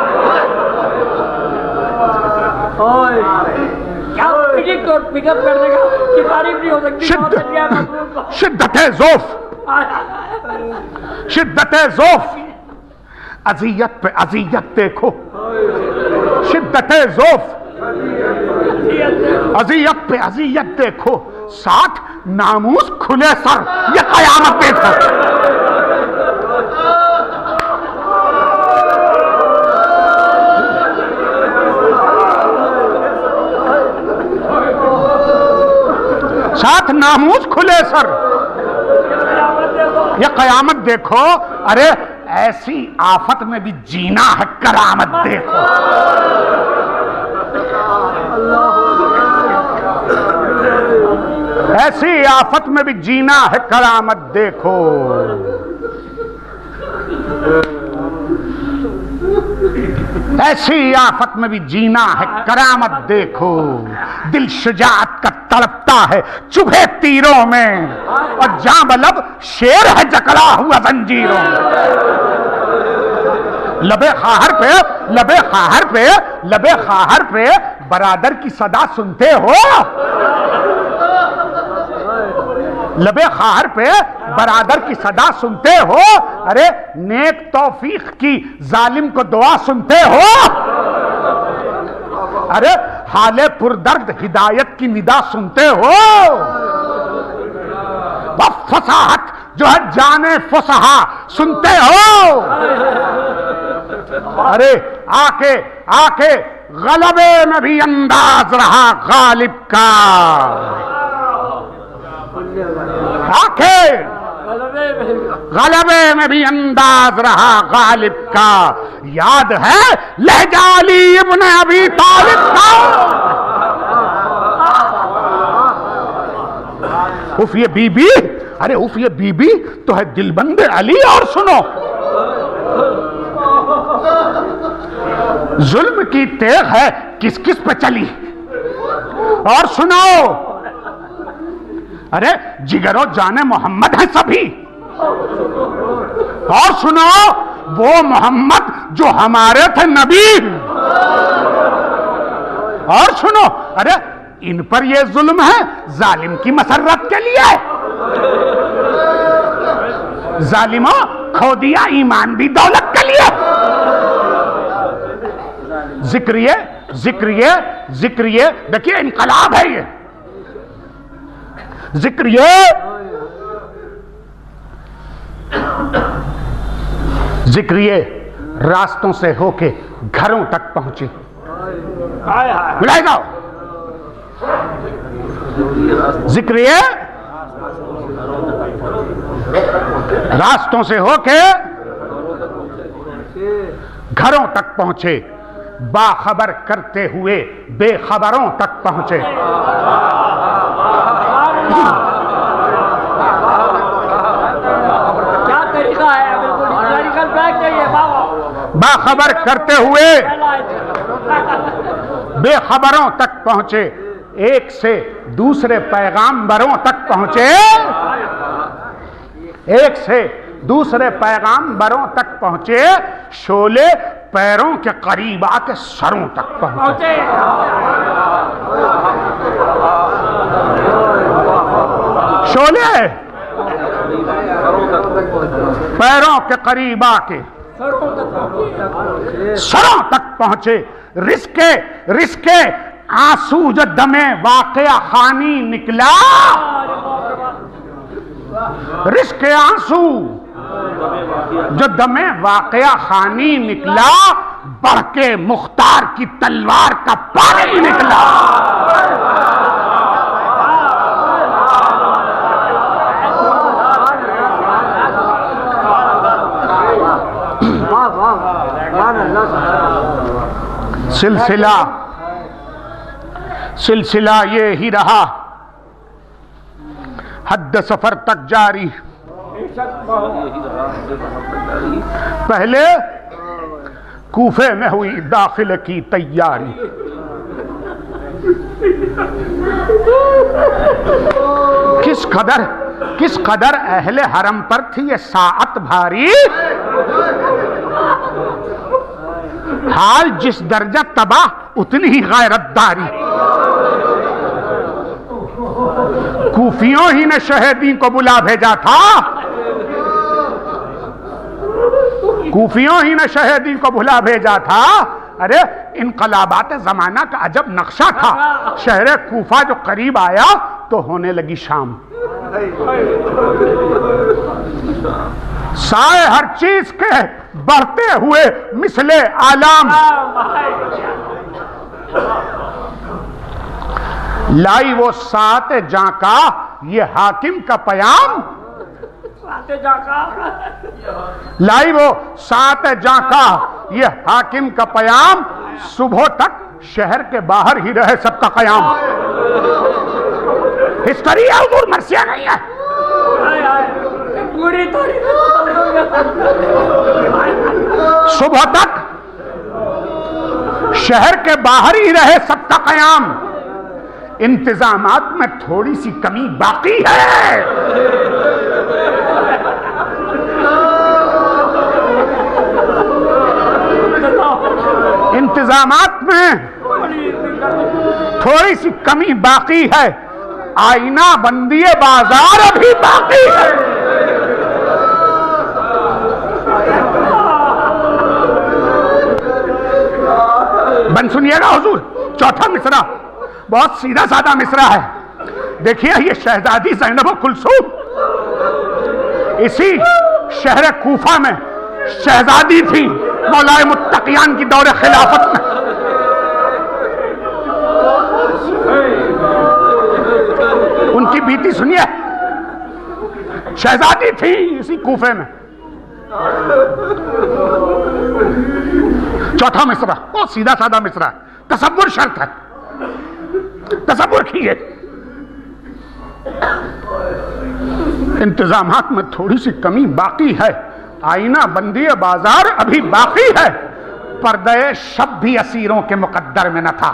Speaker 3: पिकअप करने का कि तारीफ नहीं हो सकती।
Speaker 2: शिद्दत ज़ौफ़, शिद्दत ज़ौफ़, अज़ियत पे अज़ियत देखो। शिद्दत ज़ौफ़, अज़ियत पे अज़ियत देखो, साथ नामूस खुले सर, ये क़यामत देखो। साथ नामूस खुले सर, ये क़यामत देखो। अरे ऐसी आफत में भी जीना है करामत देखो। ऐसी आफत में भी जीना है करामत देखो। ऐसी आफत में भी जीना है करामत देखो। दिल शुजाअत का तड़पता है चुभे तीरों में, और जां बलब शेर है जकड़ा हुआ जंजीरों में। लबे खाहर पे लबे खाहर पे लबे खाहर पे बरादर की सदा सुनते हो, लबे खाहर पे बरादर की सदा सुनते हो। अरे नेक तौफीक की जालिम को दुआ सुनते हो। अरे हाले पुरदर्द हिदायत की निदा सुनते हो। फसाहत जो है जाने फसहा सुनते हो। अरे आके आके गलबे में भी अंदाज रहा गालिब का, आके गलबे में भी अंदाज रहा गालिब का। याद है लहजा अली इब्न अबी तालिब का। उफ ये बीबी, अरे उफ ये बीबी तो है दिलबंद अली। और सुनो, जुल्म की तेग है किस किस पे चली। और सुनाओ, अरे जिगरो जाने मोहम्मद है सभी। और सुनो, वो मोहम्मद जो हमारे थे नबी। और सुनो, अरे इन पर ये जुल्म है जालिम की मसर्रत के लिए। जालिमों खो दिया ईमान भी दौलत के लिए। जिक्रिए जिक्रिए जिक्रिए देखिए इनकलाब है ये। जिक्रिए जिक्रिए रास्तों से होके घरों तक पहुंचे। बुलाए जाओ। जिक्रिए रास्तों से होके घरों तक पहुंचे, बाखबर करते हुए बेखबरों तक पहुंचे।
Speaker 3: क्या तरीका है, बिल्कुल हिस्टोरिकल फैक्ट है ये बाबा।
Speaker 2: बाखबर करते हुए बेखबरों तक पहुंचे, एक से दूसरे पैगाम्बरों तक पहुंचे, एक से दूसरे पैगाम्बरों तक पहुंचे। शोले पैरों के करीब आके सरों तक पहुंचे। शोले पैरों के करीब आके सरों तक पहुंचे। रिस्के रिस्के आंसू जो दमे वाकया खानी निकला। रिस्के आंसू जो दमे वाकया खानी निकला, बढ़ के मुख्तार की तलवार का पानी निकला। सिलसिला सिलसिला ये ही रहा, हद सफर तक जारी। पहले कूफे में हुई दाखिल की तैयारी। किस कदर किस कदर अहले हरम पर थी ये साअत भारी। हाल जिस दर्जा तबाह उतनी ही गैरतदारी। कूफियों ही ने शहीदी को बुला भेजा था, कूफियों ही ने शहीदी को बुला भेजा था। अरे इनकलाबात जमाना का अजब नक्शा था। शहर कूफा जो करीब आया तो होने लगी शाम। साए हर चीज के बढ़ते हुए मिसले आलाम। लाई वो सात जाका ये हाकिम का पयाम। लाई वो सात जाका ये हाकिम का पयाम। सुबह तक शहर के बाहर ही रहे सबका कयाम। हिस्ट्री है हुजूर, मर्सिया नहीं है। सुबह तक शहर के बाहर ही रहे सबका कयाम। इंतजामात में थोड़ी सी कमी बाकी है। इंतजामात में थोड़ी सी कमी बाकी है, आईना बंदी बाजार अभी बाकी है। बन सुनिएगा हुजूर, चौथा मिसरा बहुत सीधा साधा मिसरा है। देखिए, ये शहजादी ज़ैनब कुलसूम इसी शहर कूफा में शहजादी थी मौलाए मुत्तकियान की दौरे खिलाफत में। उनकी बीती सुनिए, शहजादी थी इसी कूफे में। चौथा मिसरा बहुत सीधा साधा मिसरा है, तसव्वुर शर्त है, तसव्वुर कीजिए। इंतजामात में थोड़ी सी कमी बाकी है, आईना बंदी बाजार अभी बाकी है, पर्दे शब भी असीरों के मुकद्दर में न था।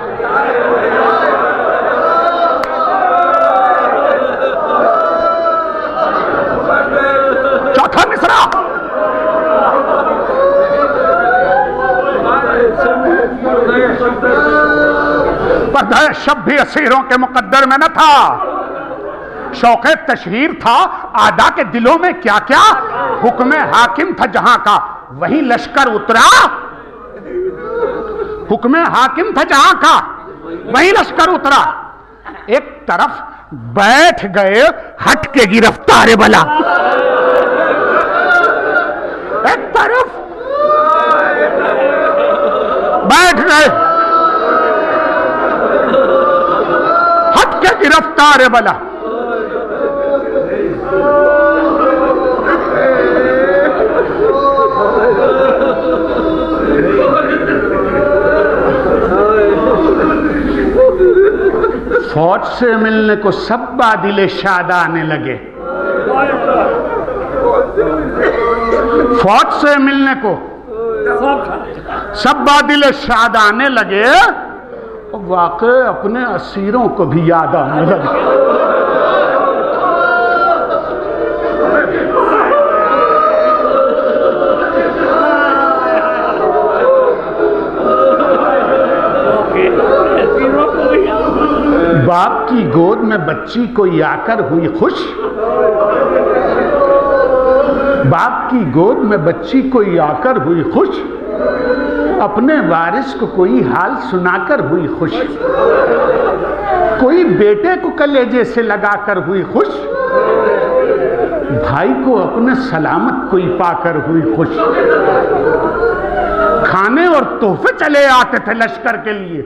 Speaker 2: चौथा मिसरा पर्दे शब भी असीरों के मुकद्दर में न था। शौक़े तशहीर था आदा के दिलों में, क्या क्या हुक्म हाकिम था जहां का वही लश्कर उतरा। हुक्म हाकिम था जहां का वही लश्कर उतरा। एक तरफ बैठ गए हट के गिरफ्तार बला, एक तरफ बैठ गए हट के गिरफ्तार बला। फौज से मिलने को सब बादिले शाद आने लगे, फौज से मिलने को सब बादिले शाद आने लगे, वाकई अपने असीरों को भी याद आने लगे। बाप की गोद में बच्ची कोई आकर हुई खुश, बाप की गोद में बच्ची कोई आकर हुई खुश, अपने वारिस को कोई हाल सुनाकर हुई खुश, कोई बेटे को कलेजे से लगाकर हुई खुश, भाई को अपने सलामत कोई पाकर हुई खुश। खाने और तोहफे चले आते थे लश्कर के लिए,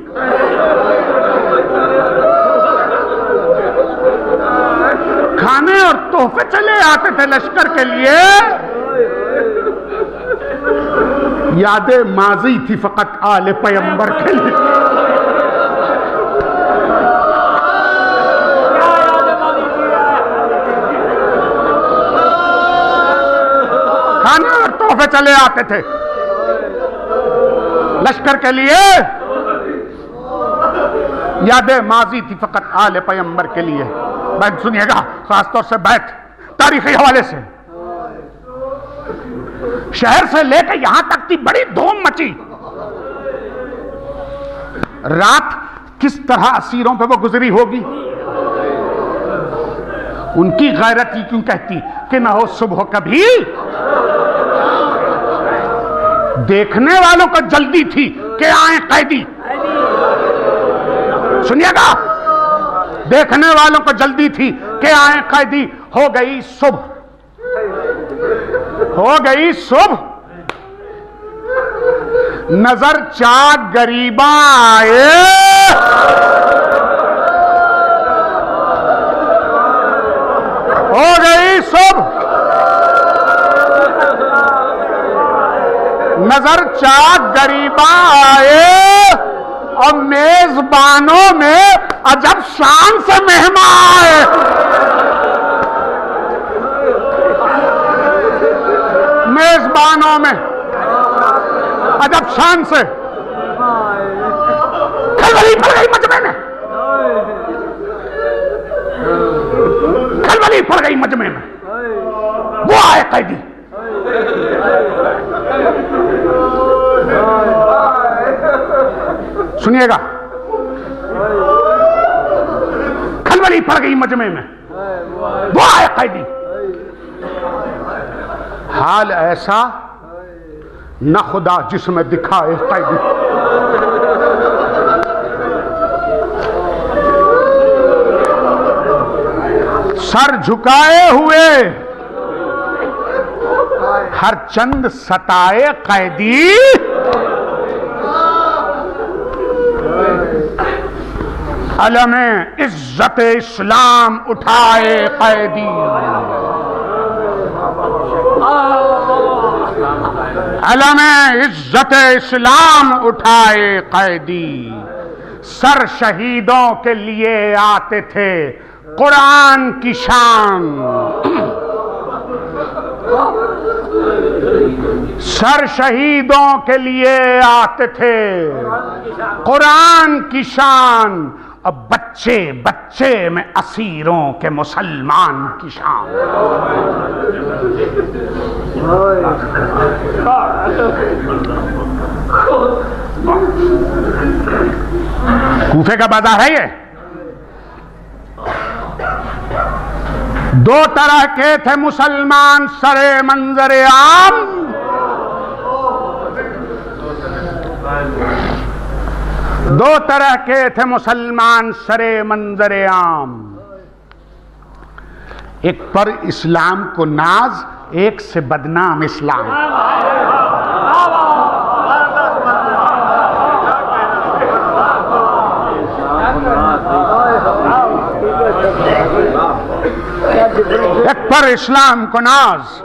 Speaker 2: खाने और तोहफे चले आते थे लश्कर के लिए। यादें माजी थी फकत आले पैगंबर के लिए। खाने और तोहफे चले आते थे लश्कर के लिए। यादें माजी थी फकत आले पैगंबर के लिए। बैठ सुनिएगा, खासतौर से बैठ तारीखी हवाले से। शहर से लेकर यहां तक की बड़ी धूम मची। रात किस तरह असीरों पे वो गुजरी होगी, उनकी गैरत ही क्यों कहती कि ना हो सुबह कभी। देखने वालों को जल्दी थी कि आए कैदी। सुनिएगा, देखने वालों को जल्दी थी कि आए कैदी। हो गई सुबह, हो गई सुबह, नजर चाक गरीबा आए। हो गई सुबह, नजर चाक गरीबा आए, और मेजबानों में अजब शान से मेहमान आए। मेजबानों में अजब शान से खलबली पड़ गई मजमे में, खलबली पड़ गई मजमे में। वो आए कैदी, सुनिएगा, खलबली पड़ गई मजमे में, वो आए कैदी। हाल ऐसा न खुदा जिसमें दिखाए कैदी। सर झुकाए हुए हर चंद सताए कैदी, अलमे इज्जत इस्लाम उठाए कैदी। अलमे इज्जत इस्लाम उठाए कैदी। सर शहीदों के लिए आते थे कुरान की शान। सर शहीदों के लिए आते थे कुरान की शान। अब बच्चे बच्चे में असीरों के मुसलमान की शान। कूफे का बाजार है ये। दो तरह के थे मुसलमान सरे मंजरे आम। दो तरह के थे मुसलमान सरे मंजरे आम। एक पर इस्लाम को नाज, एक से बदनाम इस्लाम। एक पर इस्लाम को नाज,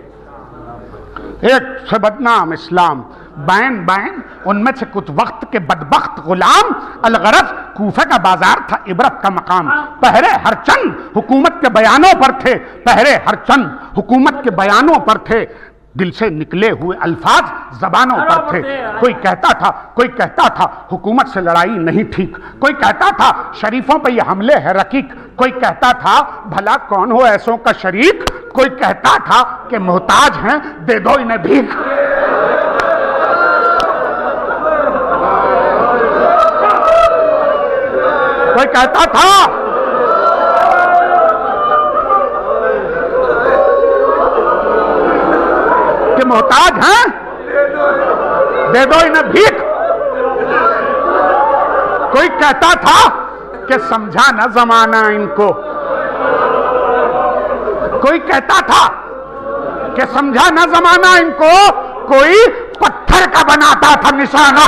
Speaker 2: एक से बदनाम इस्लाम। बैन बैन उनमें से कुछ वक्त के बदबख्त गुलाम। अलगरज कूफे का बाजार था इबरत का मकाम। पहरे हर चंद हुकूमत के बयानों पर थे, पहरे हर चंद हुकूमत के बयानों पर थे। दिल से निकले हुए अल्फाज जबानों पर थे। कोई कहता था कोई कहता था हुकूमत से लड़ाई नहीं ठीक। कोई कहता था शरीफों पर ये हमले है रकीक। कोई कहता था भला कौन हो ऐसों का शरीक। कोई कहता था कि मोहताज हैं दे दो इन्हें भीख। कोई कहता था कि मोहताज हैं दे दो इन्हें भीख। कोई कहता था कि समझा न जमाना इनको। कोई कहता था कि समझा न जमाना इनको। कोई पत्थर का बनाता था निशाना।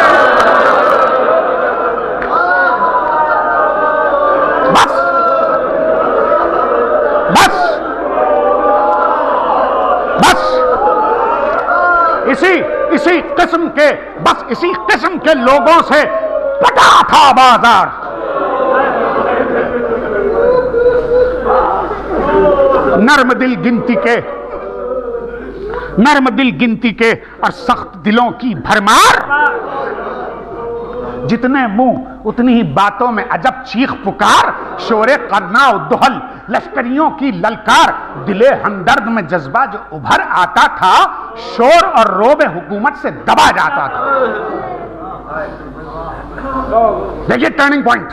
Speaker 2: बस बस बस इसी इसी किस्म के बस इसी किस्म के लोगों से पटा था बाजार। नर्म दिल गिनती के नर्म दिल गिनती के और सख्त दिलों की भरमार। जितने मुंह उतनी ही बातों में अजब चीख पुकार। शोरे करना उद्दहल लश्करियों की ललकार। दिले हमदर्द में जज्बा जो उभर आता था, शोर और रोबे हुकूमत से दबा जाता था। देखिए टर्निंग पॉइंट।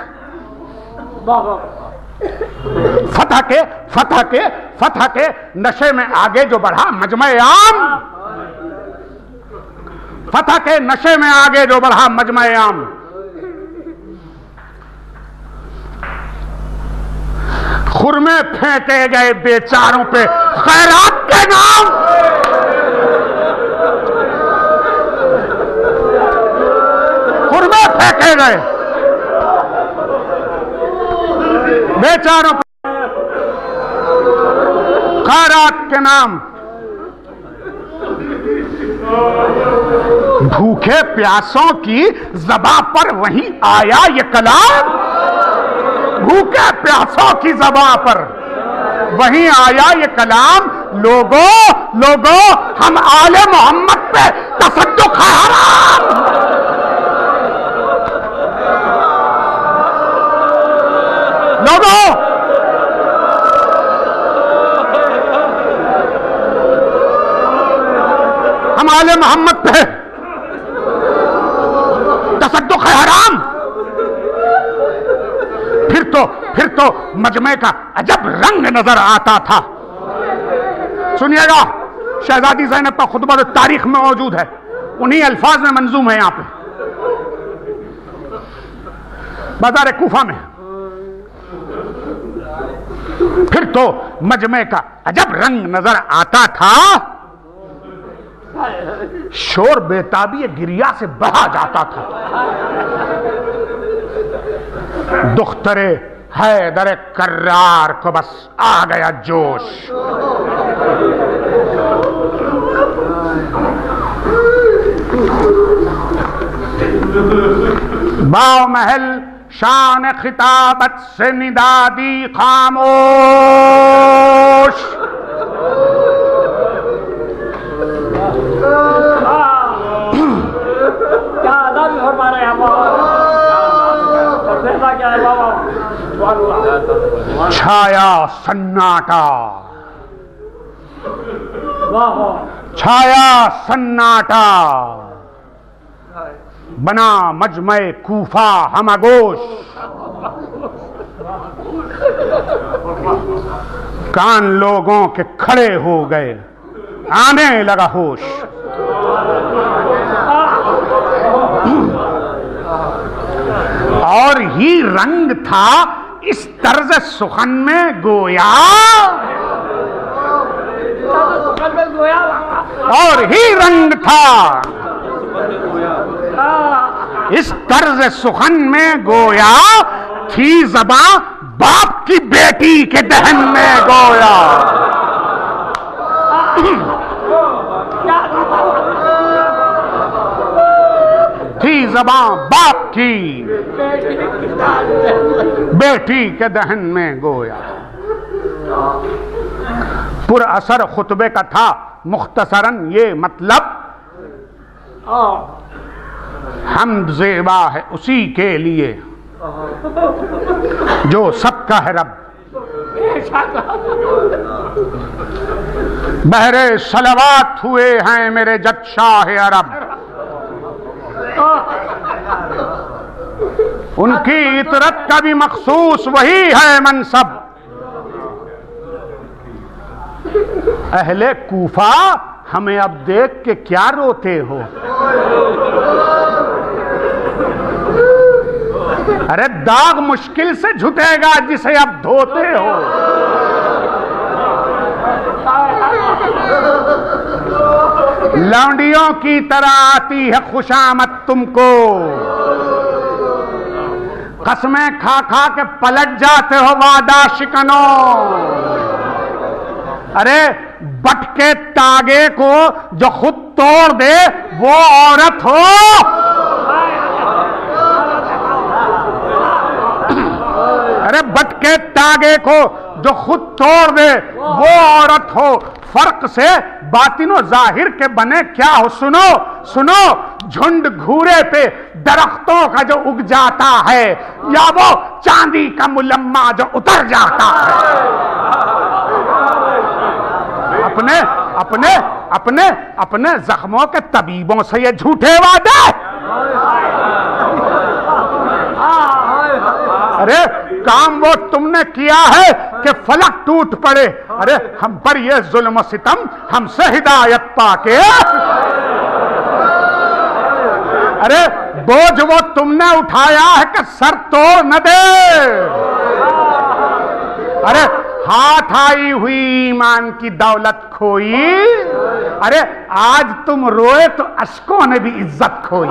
Speaker 2: फतह के फतह के फतह के नशे में आगे जो बढ़ा मजमे आम। फतह के नशे में आगे जो बढ़ा मजमे आम। खुरमे फेंके गए बेचारों पे खैरात के नाम। खुरमे फेंके गए बेचारों पे खैरात के नाम। भूखे प्यासों की ज़बां पर वहीं आया ये कलाम। भूखे प्यासों की ज़बां पर वहीं आया ये कलाम। लोगों लोगों हम आले मोहम्मद पे तसद्दुक़ है हराम। लोगों हम आले मोहम्मद पे तसद्दुक़ है हराम। तो मजमे का अजब रंग नजर आता था। सुनिएगा, शहजादी ज़ैनब का खुतबा तो तारीख में मौजूद है, उन्हीं अल्फाज में मंजूम है यहां पे, बाजार कूफा में। फिर तो मजमे का अजब रंग नजर आता था, शोर बेताबी गिरिया से बहा जाता था। दुख्तरे हैदर कर्रार को बस आ गया जोश। बाव महल शान खिताबत से निदादी खामोश।
Speaker 3: क्या अदा भी फरमा रहे हैं क्या है बाबा?
Speaker 2: छाया सन्नाटा, छाया सन्नाटा, बना मजमे कूफा हमगोश। कान लोगों के खड़े हो गए, आने लगा होश। और ही रंग था इस तर्ज सुखन में गोया, और ही रंग था इस तर्ज सुखन में गोया, थी ज़बां बाप की बेटी के दहन में गोया। थी ज़बां बाप की बेटी के दहन में गोया। पुर असर खुतबे का था मुख्तसरन ये मतलब, हम्द ज़ेबा है उसी के लिए जो सबका है रब। बहरे सलवात हुए हैं मेरे जद शाह अरब, उनकी इतरत का भी मखसूस वही है मनसब। अहले कूफा हमें अब देख के क्या रोते हो? अरे दाग मुश्किल से झुकेगा जिसे अब धोते हो। लौंडियों की तरह आती है खुशामद तुमको, कसमें खा खा के पलट जाते हो वादा शिकनों। अरे बट के तागे को जो खुद तोड़ दे वो औरत हो। अरे बट के तागे को जो खुद तोड़ दे वो औरत हो। फर्क से बातिनो जाहिर के बने क्या हो? सुनो सुनो, झुंड घूरे पे दरख्तों का जो उग जाता है, या वो चांदी का मुलम्मा जो उतर जाता है। अपने अपने अपने अपने जख्मों के तबीबों से ये झूठे वादे। अरे काम वो तुमने किया है कि फलक टूट पड़े। अरे हम पर ये जुल्म सितम हमसे हिदायत पाके। अरे बोझ वो तुमने उठाया है कि सर तोड़ न दे। अरे हाथ आई हुई ईमान की दौलत खोई। अरे आज तुम रोए तो अशकों ने भी इज्जत खोई।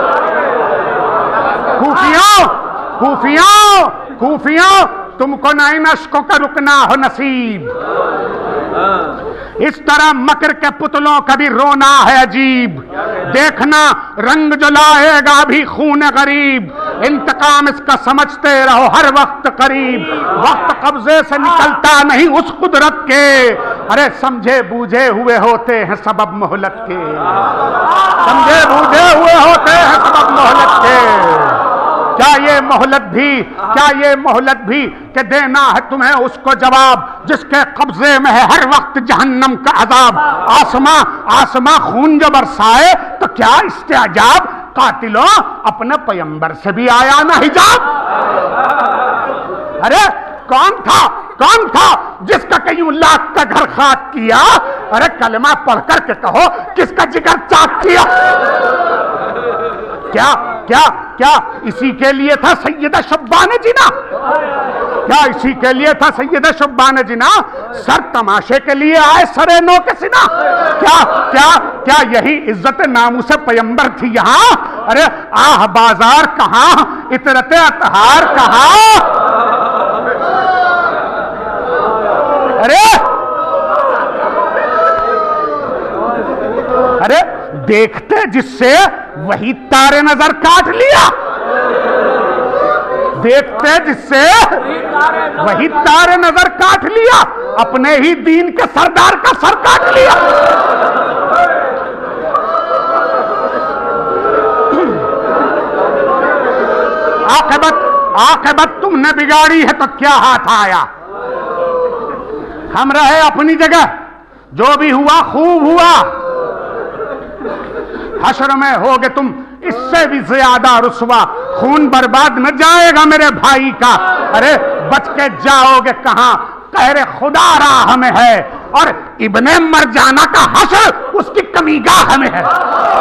Speaker 2: खूफियों खूफियों खूफियों तुमको ना इन अशकों का रुकना हो नसीब। इस तरह मकर के पुतलों का भी रोना है अजीब। देखना रंग जो लाएगा भी खून गरीब। इंतकाम इसका समझते रहो हर वक्त करीब। वक्त कब्जे से निकलता नहीं उस कुदरत के। अरे समझे बूझे हुए होते हैं सबब मोहलत के। समझे बूझे हुए होते हैं सबब मोहलत के। क्या ये मोहलत भी क्या ये मोहलत भी कि देना है तुम्हें उसको जवाब जिसके कब्जे में है हर वक्त जहन्नम का अजाब। आसमां आसमां खून जो बरसाए तो क्या इस्तेजाब। कातिलों अपने पैगंबर से भी आया ना हिजाब। अरे कौन था कौन था जिसका कहीं लाख का घर खाक किया? अरे कलमा पढ़ करके कहो किसका जिगर चाक किया? क्या क्या क्या इसी के लिए था सैयदा शब्बान जिना? क्या इसी के लिए था सैयदा शब्बान जिना? सर तमाशे के लिए आए सरे नो के सिना? क्या क्या क्या यही इज्जत नामूस पैगंबर थी यहाँ? अरे आह बाजार कहाँ, इतरते अतहार कहाँ? अरे अरे देखते जिससे वही तारे नजर काट लिया, देखते जिससे वही तारे नजर काट लिया, अपने ही दीन के सरदार का सर काट लिया। आखिरत आखिरत तुमने बिगाड़ी है तो क्या हाथ आया? हम रहे अपनी जगह, जो भी हुआ खूब हुआ। हश्र में होगे तुम इससे भी ज्यादा रुसवा, खून बर्बाद न जाएगा मेरे भाई का। अरे बच के जाओगे कहां? कहरे खुदा राह में है, और इब्ने मरजाना का हश्र उसकी कमीगाह में है।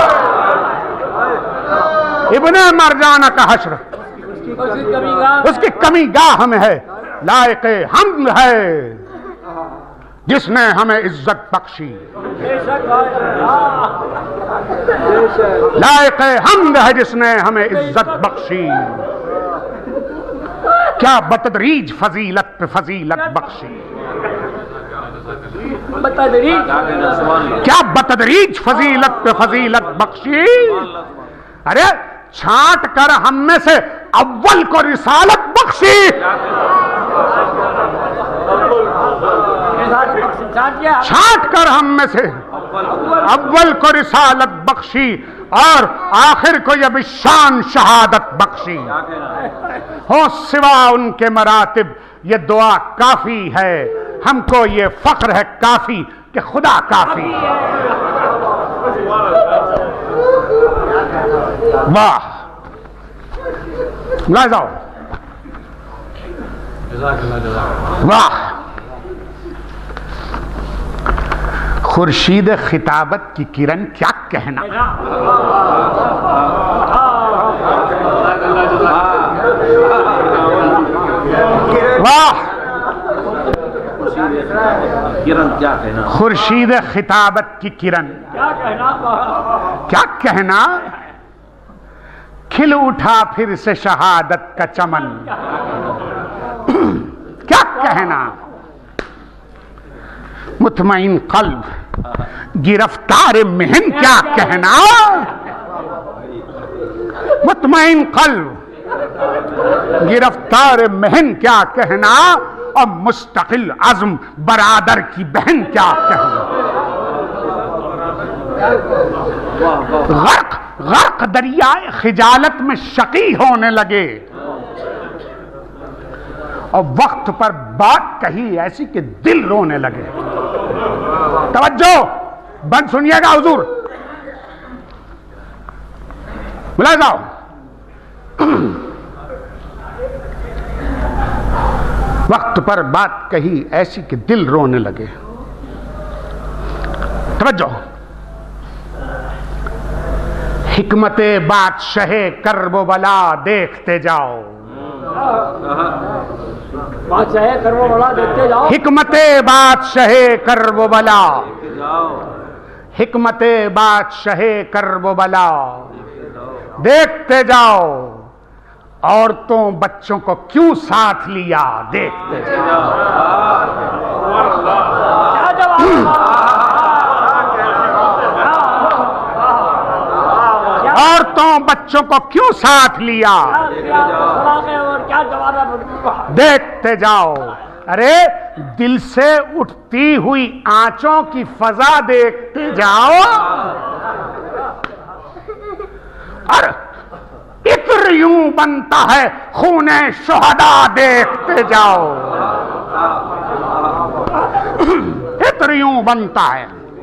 Speaker 2: इब्ने मरजाना का हश्र उसकी कमीगाह में है। लायके हम्द है जिसने हमें इज्जत बख्शी, लायक हम्द है जिसने हमें इज्जत बख्शी। क्या बतदरीज फजीलत पे फजीलत बख्शी, क्या बतदरीज फजीलत पे फजीलत बख्शी। अरे छांट कर हम में से अव्वल को रिसालत बख्शी, छांट कर हम में से अव्वल को रिसालत बख्शी, और आखिर को यह शान शहादत बख्शी। हो सिवा उनके मरातिब ये दुआ काफी है, हमको ये फख्र है काफी कि खुदा काफी। वाह, ला जाओ, वाह। खुर्शीद खिताबत की किरण क्या कहना, वाह।
Speaker 1: किरण क्या कहना,
Speaker 2: खुर्शीद खिताबत की किरण
Speaker 3: क्या कहना,
Speaker 2: क्या कहना। खिल उठा फिर से शहादत का चमन, क्या कहना। मुतमईन कल्ब गिरफ्तार महन क्या कहना, मुतमईन कल्ब गिरफ्तार महन क्या कहना, और मुस्तकिल अज़्म बरादर की बहन क्या कहना। गर्क गर्क दरियाए खिजालत में शकी होने लगे, और वक्त पर बात कही ऐसी कि दिल रोने लगे। तवज्जो, बंद सुनिएगा हुजूर, बुला जाओ। वक्त पर बात कही ऐसी कि दिल रोने लगे। तवज्जो, हिकमते बादशाहे करबो बला देखते जाओ,
Speaker 3: बादशाह करबो बला देखते जाओ,
Speaker 2: हिकमते बादशाहे करबो बला, हिकमते बादशाहे करबो बला देखते जाओ। औरतों बच्चों को क्यों साथ लिया देखते जाओ।
Speaker 3: क्या जवाब,
Speaker 2: औरतों बच्चों को क्यों साथ लिया
Speaker 3: और क्या जवाब
Speaker 2: देखते जाओ। अरे दिल से उठती हुई आंचों की फजा देखते जाओ, और इत्र यूं बनता है खूने शुहदा देखते जाओ, इत्र यूं बनता है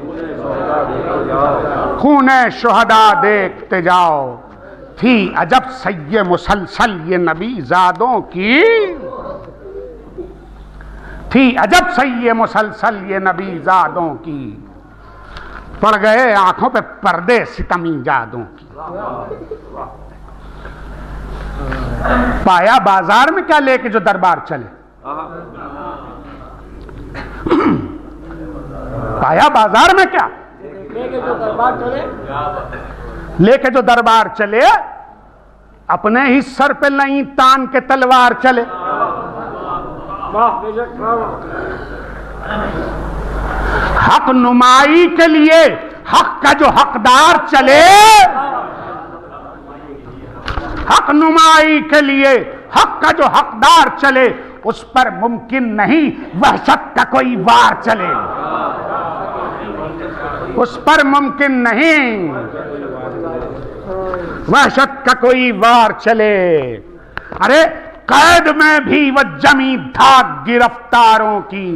Speaker 2: खूने शुहदा देखते जाओ। थी अजब सय्ये मुसलसल ये नबी ज़ादों की, थी अजब सही ये मुसलसल ये नबी जादों की, पड़ गए आंखों पे पर्दे सितमी जादों की। पाया बाजार में क्या लेके जो दरबार चले, पाया बाजार में क्या
Speaker 3: लेके जो दरबार चले,
Speaker 2: लेके जो दरबार चले, अपने ही सर पे नहीं तान के तलवार चले। हक नुमाई के लिए हक का जो हकदार चले, हक नुमाई के लिए हक का जो हकदार चले, उस पर मुमकिन नहीं वहशत का कोई वार चले, उस पर मुमकिन नहीं वहशत का कोई वार चले। अरे कैद में भी वो जमी धाक गिरफ्तारों की,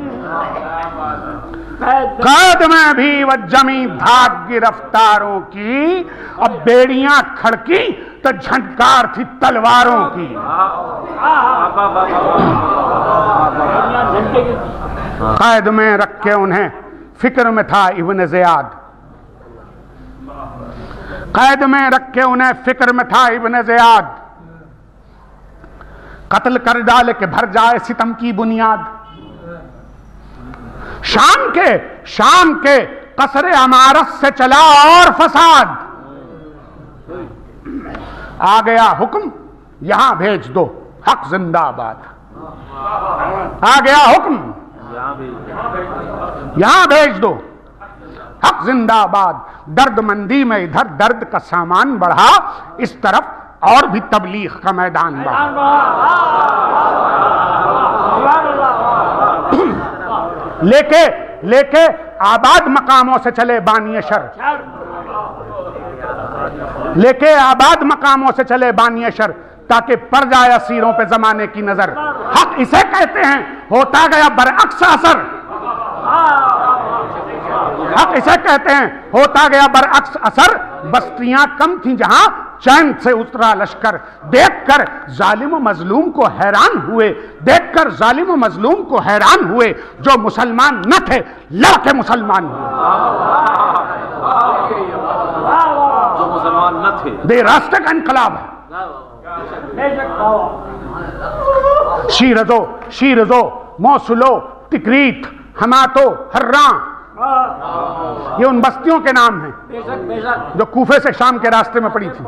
Speaker 2: कैद में भी वो जमी धाक गिरफ्तारों की, अब बेड़ियां खड़की तो झंकार थी तलवारों की। कैद में रखे उन्हें फिक्र में था इब्न ज़ियाद, कैद में रखे उन्हें फिक्र में था इब्न ज़ियाद, कत्ल कर डाले के भर जाए सितम की बुनियाद। शाम के शाम के कसरे अमारत से चला और फसाद, आ गया हुक्म यहां भेज दो हक जिंदाबाद, आ गया हुक्म यहां भेज दो हक जिंदाबाद। दर्दमंदी में इधर दर्द का सामान बढ़ा, इस तरफ और भी तबलीग का मैदान बढ़ा। लेके लेके आबाद मकामों से चले बानिय शर, लेके आबाद मकामों से चले बानिय शर, ताकि पड़ जाए असीरों पे जमाने की नजर। हक इसे कहते हैं होता गया बरअक्स असर, हक इसे कहते हैं होता गया बरअक्स असर। बस्तियां कम थी जहां चैन से उतरा लश्कर, देखकर जालिम व मजलूम को हैरान हुए, देखकर जालिम व मजलूम को हैरान हुए, जो मुसलमान न थे लड़के मुसलमान हुए,
Speaker 1: जो मुसलमान न थे।
Speaker 2: दे रास्ते का इनकलाब है। शीरजो शीरजो मौसुलो तिकरीत हमातो हर्रा, ये उन बस्तियों के नाम हैं जो कूफे से शाम के रास्ते में पड़ी थी।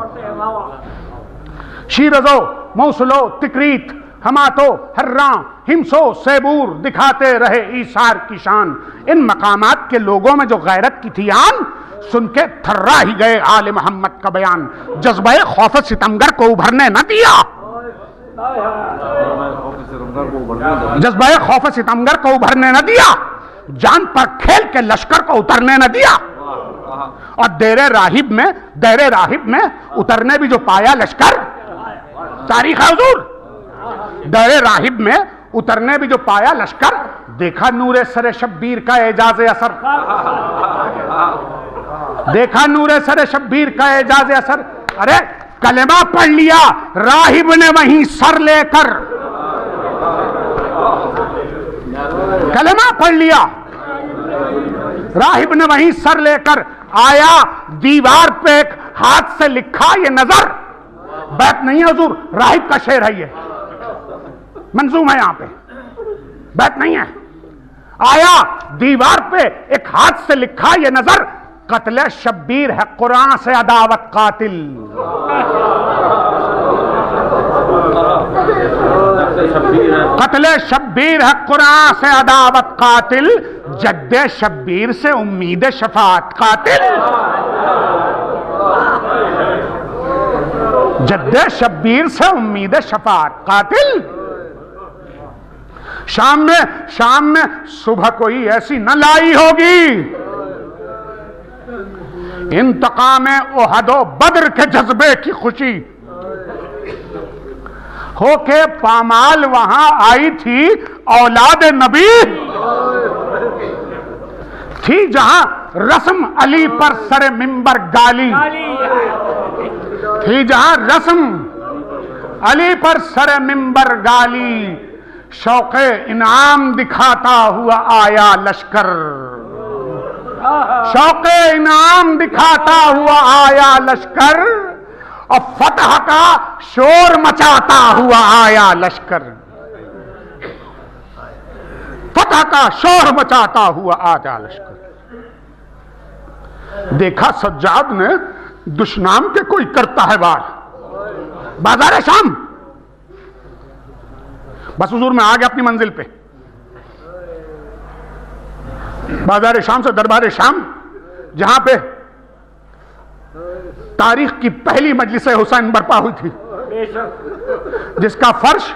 Speaker 2: शीरजो मौसुलो तिकरीत हमातो हर्रा हिमसो सेबूर दिखाते रहे ईसार की शान। इन मकामात के लोगों में जो गैरत की थी आन, सुन के थर्रा ही गए आले मोहम्मद का बयान। जज्बे खौफ सितमगर को उभरने न दिया, जज्बे खौफ सितमगर को उभरने न दिया, जान पर खेल के लश्कर को उतरने न दिया। और देरे राहिब में देरे राहिब में उतरने भी जो पाया लश्कर, तारीख है हुजूर, देरे राहिब में उतरने भी जो पाया लश्कर, देखा नूरे सरे शब्बीर का एजाज असर, देखा नूरे सरे शब्बीर का एजाज असर। अरे कलेमा पढ़ लिया राहिब ने वहीं सर लेकर, कलेमा पढ़ लिया राहिब ने वहीं सर लेकर, आया दीवार पे एक हाथ से लिखा ये नजर। बैत नहीं है हुजूर, राहिब का शेर है, ये मंजूम है, यहां पे बैत नहीं है। आया दीवार पे एक हाथ से लिखा ये नजर, कत्ल शब्बीर है कुरान से अदावत कातिल। कत्ल शब्बीर है कुरान से अदावत कातिल, जद्दे शब्बीर से उम्मीद शफात कातिल। जद्दे शब्बीर से उम्मीद शफात कातिल। शाम में शाम में सुबह कोई ऐसी न लाई होगी, इंतकाम ओहदो बद्र के जज्बे की खुशी होके पामाल वहां आई थी औलाद नबी, थी जहां रस्म अली पर सरे मिंबर गाली, थी जहां रस्म अली पर सरे मिंबर गाली। शौक़े इनाम दिखाता हुआ आया लश्कर, शौक़े इनाम दिखाता हुआ आया लश्कर, और फतह का शोर मचाता हुआ आया लश्कर, फतह का शोर मचाता हुआ आया लश्कर। देखा सज्जाद ने दुश्मन के कोई करता है वार, बाजार शाम, बस हुजूर में आ गया अपनी मंजिल पे। बाजार शाम से दरबार शाम, जहां पे तारीख की पहली मजलिस हुसैन बर्पा हुई थी, जिसका फर्श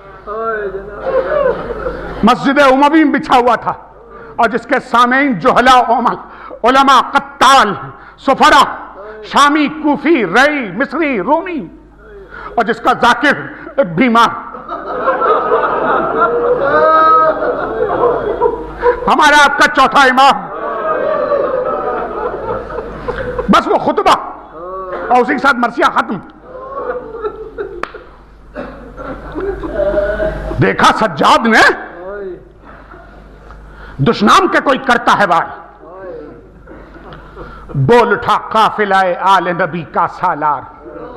Speaker 2: मस्जिद उमवी में बिछा हुआ था, और जिसके सामईन जोहला उलमा कत्ताल सुफरा शामी कूफी रई मिस्री रोमी, और जिसका जाकिर एक बीमार, हमारा आपका चौथा इमाम, बस वो खुतबा और उसी के साथ मरसिया खत्म। देखा सज्जाद ने दुश्मन के कोई करता है वार, बोल उठा काफिलाए आले नबी का सालार।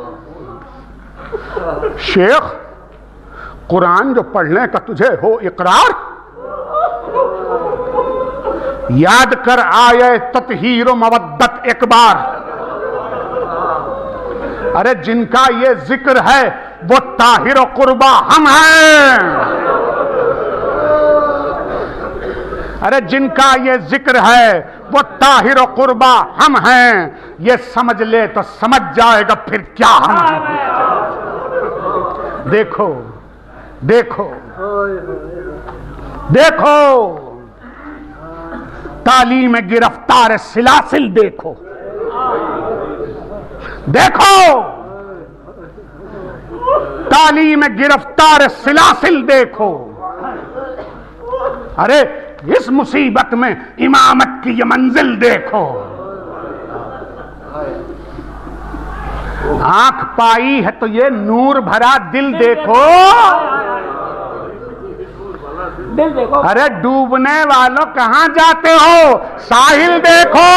Speaker 2: शेख, कुरान जो पढ़ने का तुझे हो इकरार, याद कर आए ततहीर मवद्दत एक बार। अरे जिनका ये जिक्र है वो ताहिर कुर्बा हम हैं, अरे जिनका ये जिक्र है वो ताहिर कुर्बा हम हैं। ये समझ ले तो समझ जाएगा फिर क्या हम हैं। देखो देखो देखो तालीम गिरफ्तार सिलासिल, देखो देखो तालीम गिरफ्तार सिलासिल, देखो। अरे इस मुसीबत में इमामत की ये मंजिल देखो। आंख पाई है तो ये नूर भरा दिल देखो,
Speaker 3: दिल देखो।
Speaker 2: अरे डूबने वालों कहां जाते हो, साहिल देखो।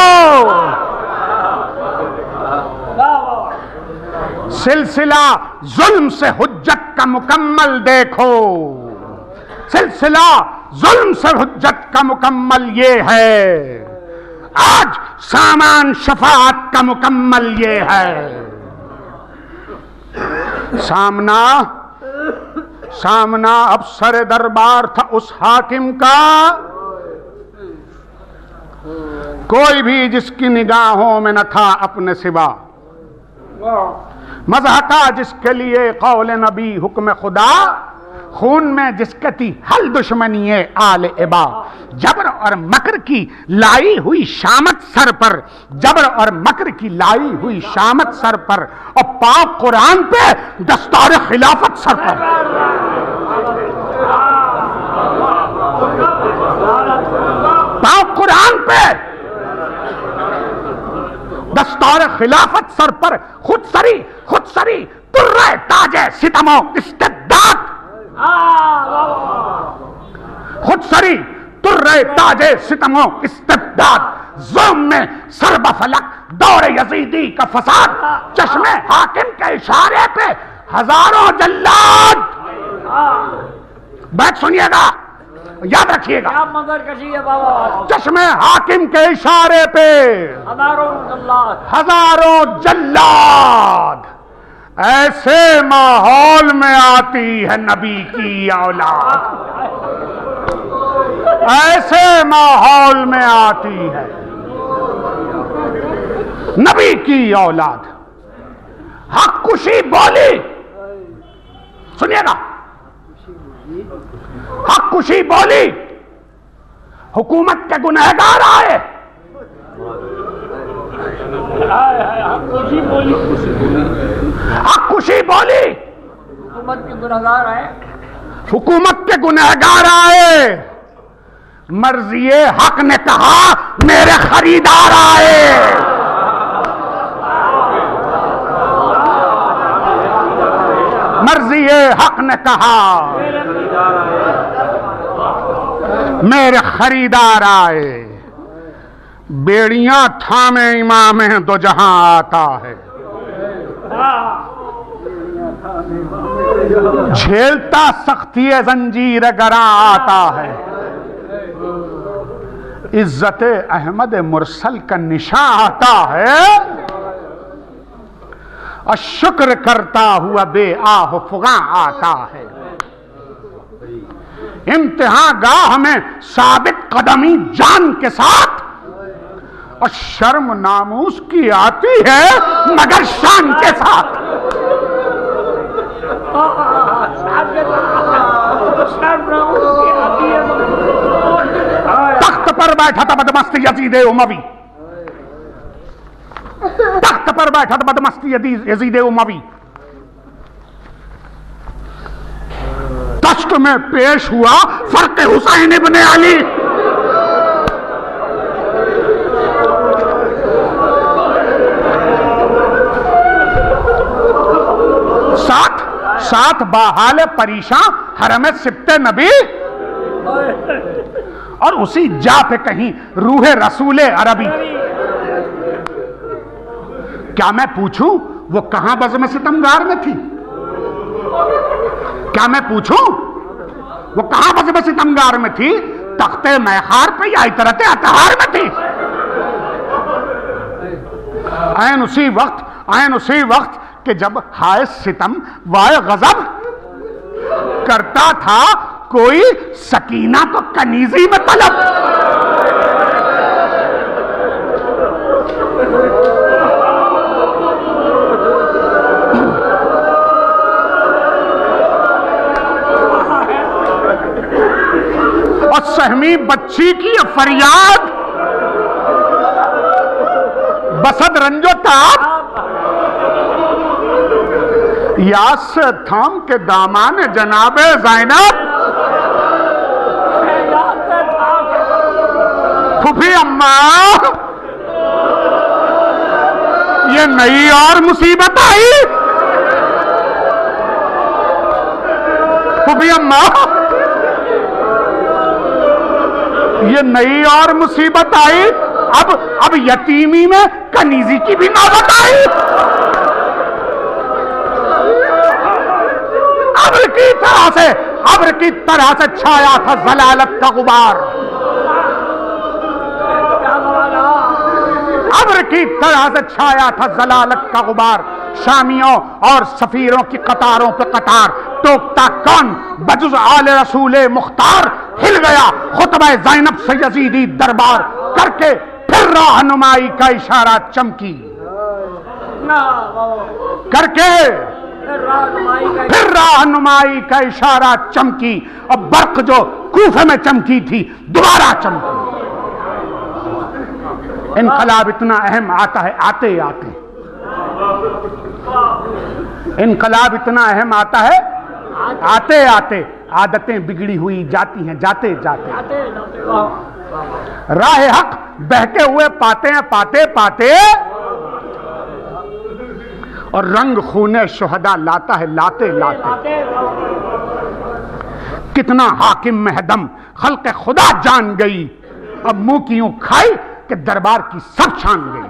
Speaker 2: सिलसिला जुल्म से हुज्जत का मुकम्मल देखो, सिलसिला जुल्म से हुज्जत का मुकम्मल ये है। आज सामान शफाअत का मुकम्मल ये है। सामना सामना अब सर दरबार था उस हाकिम का, कोई भी जिसकी निगाहों में न था अपने सिवा। मज़हका जिसके लिए कौल नबी हुक्म खुदा, खून में जिसके थी हल दुश्मनी आल इबा। जबर और मकर की लाई हुई शामत सर पर, जबर और मकर की लाई हुई शामत सर पर, और पाक कुरान पे दस्तार खिलाफत सर पर। पाक कुरान पे दस्तार खिलाफत सर पर, खुद सरी खुद सरी तुर्रे ताजे सितमो इस्तिद्दाद, खुद सरी तुर्रे ताजे सितमो इस्तिद्दाद। जुल्म में सरब फलक दौरे यजीदी का फसाद, चश्मे हाकिम के इशारे पे हजारों जल्लाद। बात सुनिएगा, याद रखिएगा,
Speaker 3: क्या मगर कशी है बाबा।
Speaker 2: चश्मे हाकिम के इशारे पे
Speaker 3: हजारों जल्लाद,
Speaker 2: हजारों जल्लाद। ऐसे माहौल में आती है नबी की औलाद, ऐसे माहौल में आती है नबी की औलाद। हक खुशी बोली, सुनिएगा, हक खुशी बोली, हुकूमत के गुनहगार आए।
Speaker 3: खुशी बोली,
Speaker 2: हक खुशी बोली,
Speaker 3: हुकूमत के गुनहगार आए,
Speaker 2: हुकूमत के गुनहगार आए। मर्जिए हक ने कहा मेरे खरीदार आए। मर्जिए हक ने कहा मेरे खरीदार आए, बेड़ियां थामे इमाम है दो जहां आता है। झेलता सख्ती जंजीर गरा आता है। इज्जत अहमद मुरसल का निशा आता है। और शुक्र करता हुआ बे आह फुगा आता है। इम्तिहान गाह में साबित कदमी जान के साथ और शर्म नामूस की आती है मगर शान के साथ। तख्त पर बैठा था बदमस्त यजीद उमवी, तख्त पर बैठा था बदमस्त यजीद उमवी। तश्त में पेश हुआ फर्क हुसैन इब्ने अली। साथ साथ बाहाल परीशां हरम सिब्ते नबी और उसी जा पे कहीं रूहे रसूले अरबी। क्या मैं पूछूं वो कहां बज़्म सितमगार में थी? क्या मैं पूछूं वो कहां बज़्म सितमगार में थी? तख्ते मैखार पे या इतरते अतहार में थी? ऐन उसी वक्त ऐन उसी वक्त कि जब हाय सितम वाय गजब करता था कोई सकीना तो कनीजी में तलब। और सहमी बच्ची की फरियाद बसद रंजो ताप यास थाम के दामान जनाबे ज़ैनब। फूफी अम्मा ये नई और मुसीबत आई। फूफी अम्मा ये नई और मुसीबत आई। अब अब यतीमी में कनीजी की भी नौबत आई। अब्र की तरह से अब्र की तरह से छाया था जलालत का गुबार। अब्र की तरह से छाया था जलालत का गुबार। शामियों और सफीरों की कतारों पे कतार टोकता कौन बजुज आले रसूले मुख्तार। हिल गया खुतबा ज़ैनब से यजीदी दरबार करके फिर रहनुमाई का इशारा चमकी करके फिर रहनुमाई का इशारा चमकी। और बर्क जो कूफे में चमकी थी दोबारा चमकी। इनकलाब इतना अहम आता है आते आते। इनकलाब इतना अहम आता है आते आते। आदतें बिगड़ी हुई जाती हैं जाते जाते। राह हक बहते हुए पाते हैं पाते पाते। और रंग खूने शुहदा लाता है लाते लाते। कितना हाकिम महदम खल्क खुदा जान गई। अब मुंह की यूं खाई कि दरबार की सब छान गई।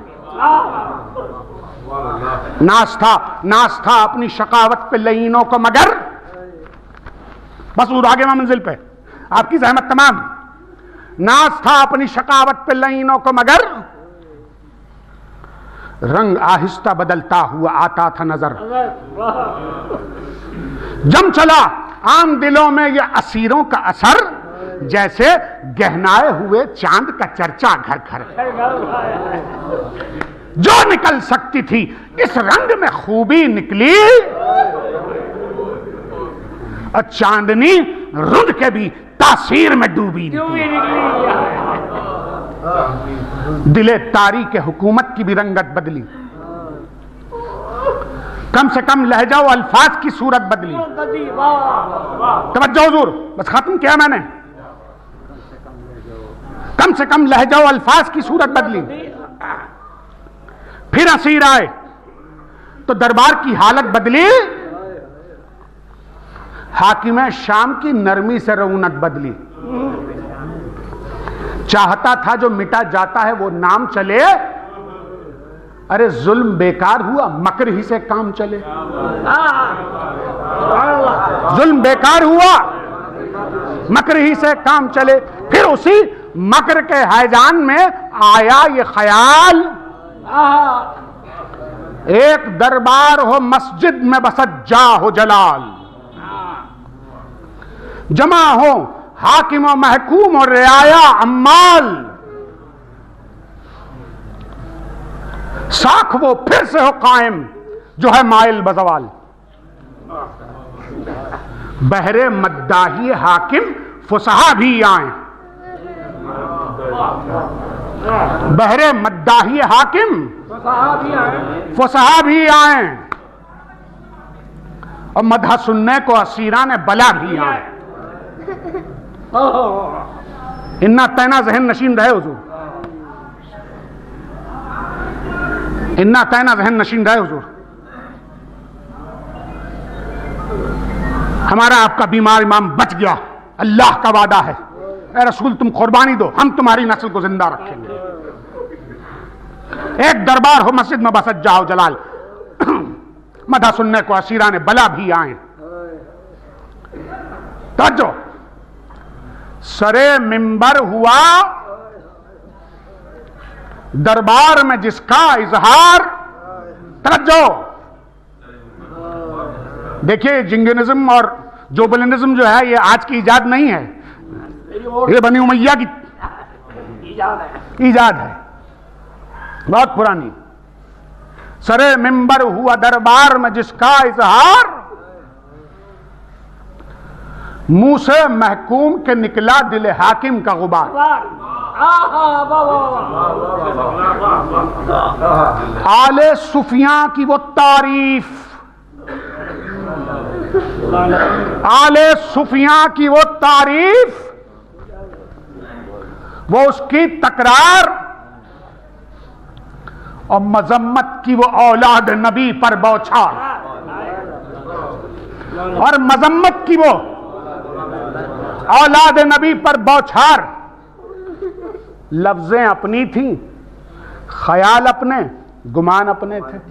Speaker 2: नाज था नाज था अपनी शकावत पे लईनों को मगर बस उड़ आगे मंजिल पे आपकी जहमत तमाम। नाज था अपनी शकावत पे लईनों को मगर रंग आहिस्ता बदलता हुआ आता था नजर। जम चला आम दिलों में ये असीरों का असर जैसे गहनाए हुए चांद का चर्चा घर घर। जो निकल सकती थी इस रंग में खूबी निकली। और चांदनी रुंद के भी तासीर में डूबी निकली। दिले तारी के हुकूमत की भी रंगत बदली। कम से कम लहजा और अल्फाज की सूरत बदली। तवज्जो हुजूर बस खत्म किया मैंने। कम से कम लहजा और अल्फाज की सूरत बदली। फिर असीर आए तो दरबार की हालत बदली। हाकिम शाम की नरमी से रौनक बदली। चाहता था जो मिटा जाता है वो नाम चले। अरे जुल्म बेकार हुआ, मकर ही से काम चले। जुल्म बेकार हुआ, मकर ही से काम चले। फिर उसी मकर के हैजान में आया ये ख्याल, एक दरबार हो मस्जिद में बसज्जा हो जलाल, जमा हो हाकिम और महकूम और रियाया अम्माल, साख वो फिर से हो कायम जो है माइल बजवाल। बहरे मद्दाही हाकिम फुसहा भी आए, बहरे मद्दाही हाकिम फुसहा भी आए, और मदह सुनने को असीरा ने बला भी आए। इन्ना तैना जहन नशीन रहे हुजूर, इन्ना तैना जहन नशीन रहे हुजूर। हमारा आपका बीमार इमाम बच गया, अल्लाह का वादा है। ए रसूल तुम कुर्बानी दो, हम तुम्हारी नस्ल को जिंदा रखेंगे। एक दरबार हो मस्जिद में बसज्जा हो जलाल, मदा सुनने को असीरा ने बला भी आए। तवज्जो, सरे मिंबर हुआ दरबार में जिसका इजहार। तवज्जो, देखिए जिंगनिज्म और जोबलिनिज्म जो है ये आज की इजाद नहीं है, ये बनी उमैया की इजाद है, बहुत पुरानी। सरे मिंबर हुआ दरबार में जिसका इजहार, मुंह से महकूम के निकला दिल हाकिम का गुबार। आले सुफिया की वो तारीफ, आले सुफिया की वो तारीफ, वो उसकी तकरार, और मजम्मत की वो औलाद नबी पर बौछार, और मजम्मत की वो औलाद नबी पर बौछार। लफ्जें अपनी थी, ख्याल अपने, गुमान अपने थे।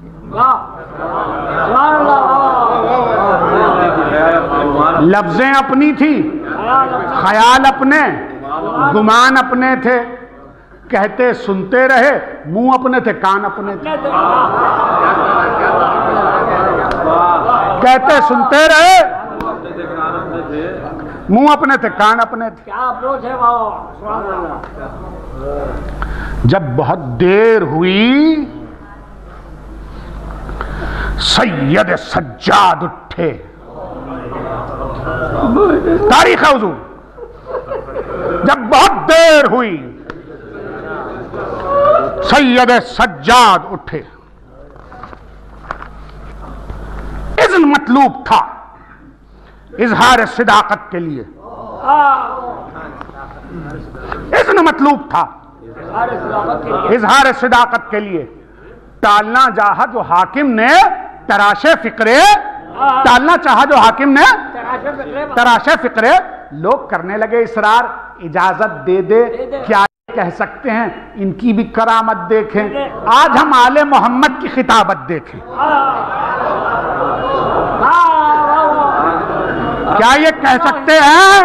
Speaker 2: लफ्जें अपनी थी, ख्याल अपने, गुमान अपने थे। कहते सुनते रहे, मुंह अपने थे, कान अपने थे। कहते सुनते रहे, मुंह अपने थे, कान अपने थे।
Speaker 3: क्या अप्रोच है बाबा।
Speaker 2: जब बहुत देर हुई, सैयद सज्जाद उठे। तारीख है हुजूर, जब बहुत देर हुई सैयद सज्जाद उठे। इज़्न मतलूब था इजहार सिदाकत के लिए, इज़्न मतलूब था इजहार सिदाकत के लिए। टालना चाहा जो हाकिम ने तराशे फिक्रे, टालना चाहा जो हाकिम ने तराशे फिक्रे। लोग करने लगे इसरार, इजाजत दे दे, क्या कह सकते हैं, इनकी भी करामत देखें। आज हम आले मोहम्मद की खिताबत देखें। क्या ये कह सकते हैं?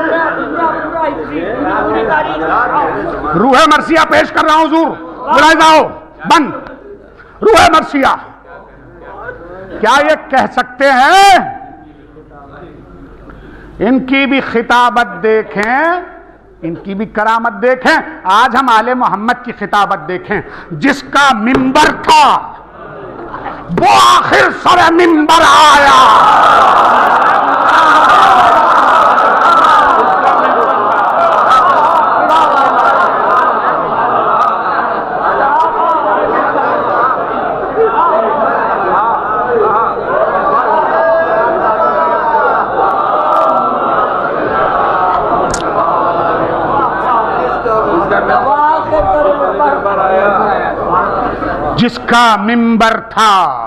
Speaker 2: रूह मरसिया पेश कर रहा हूं हुजूर, बुलाए जाओ, बंद। रूह मरसिया, क्या ये कह सकते हैं? इनकी भी खिताबत देखें, इनकी भी करामत देखें। आज हम आले मोहम्मद की खिताबत देखें। जिसका मिंबर था वो आखिर सर मिंबर आया। जिसका मिंबर था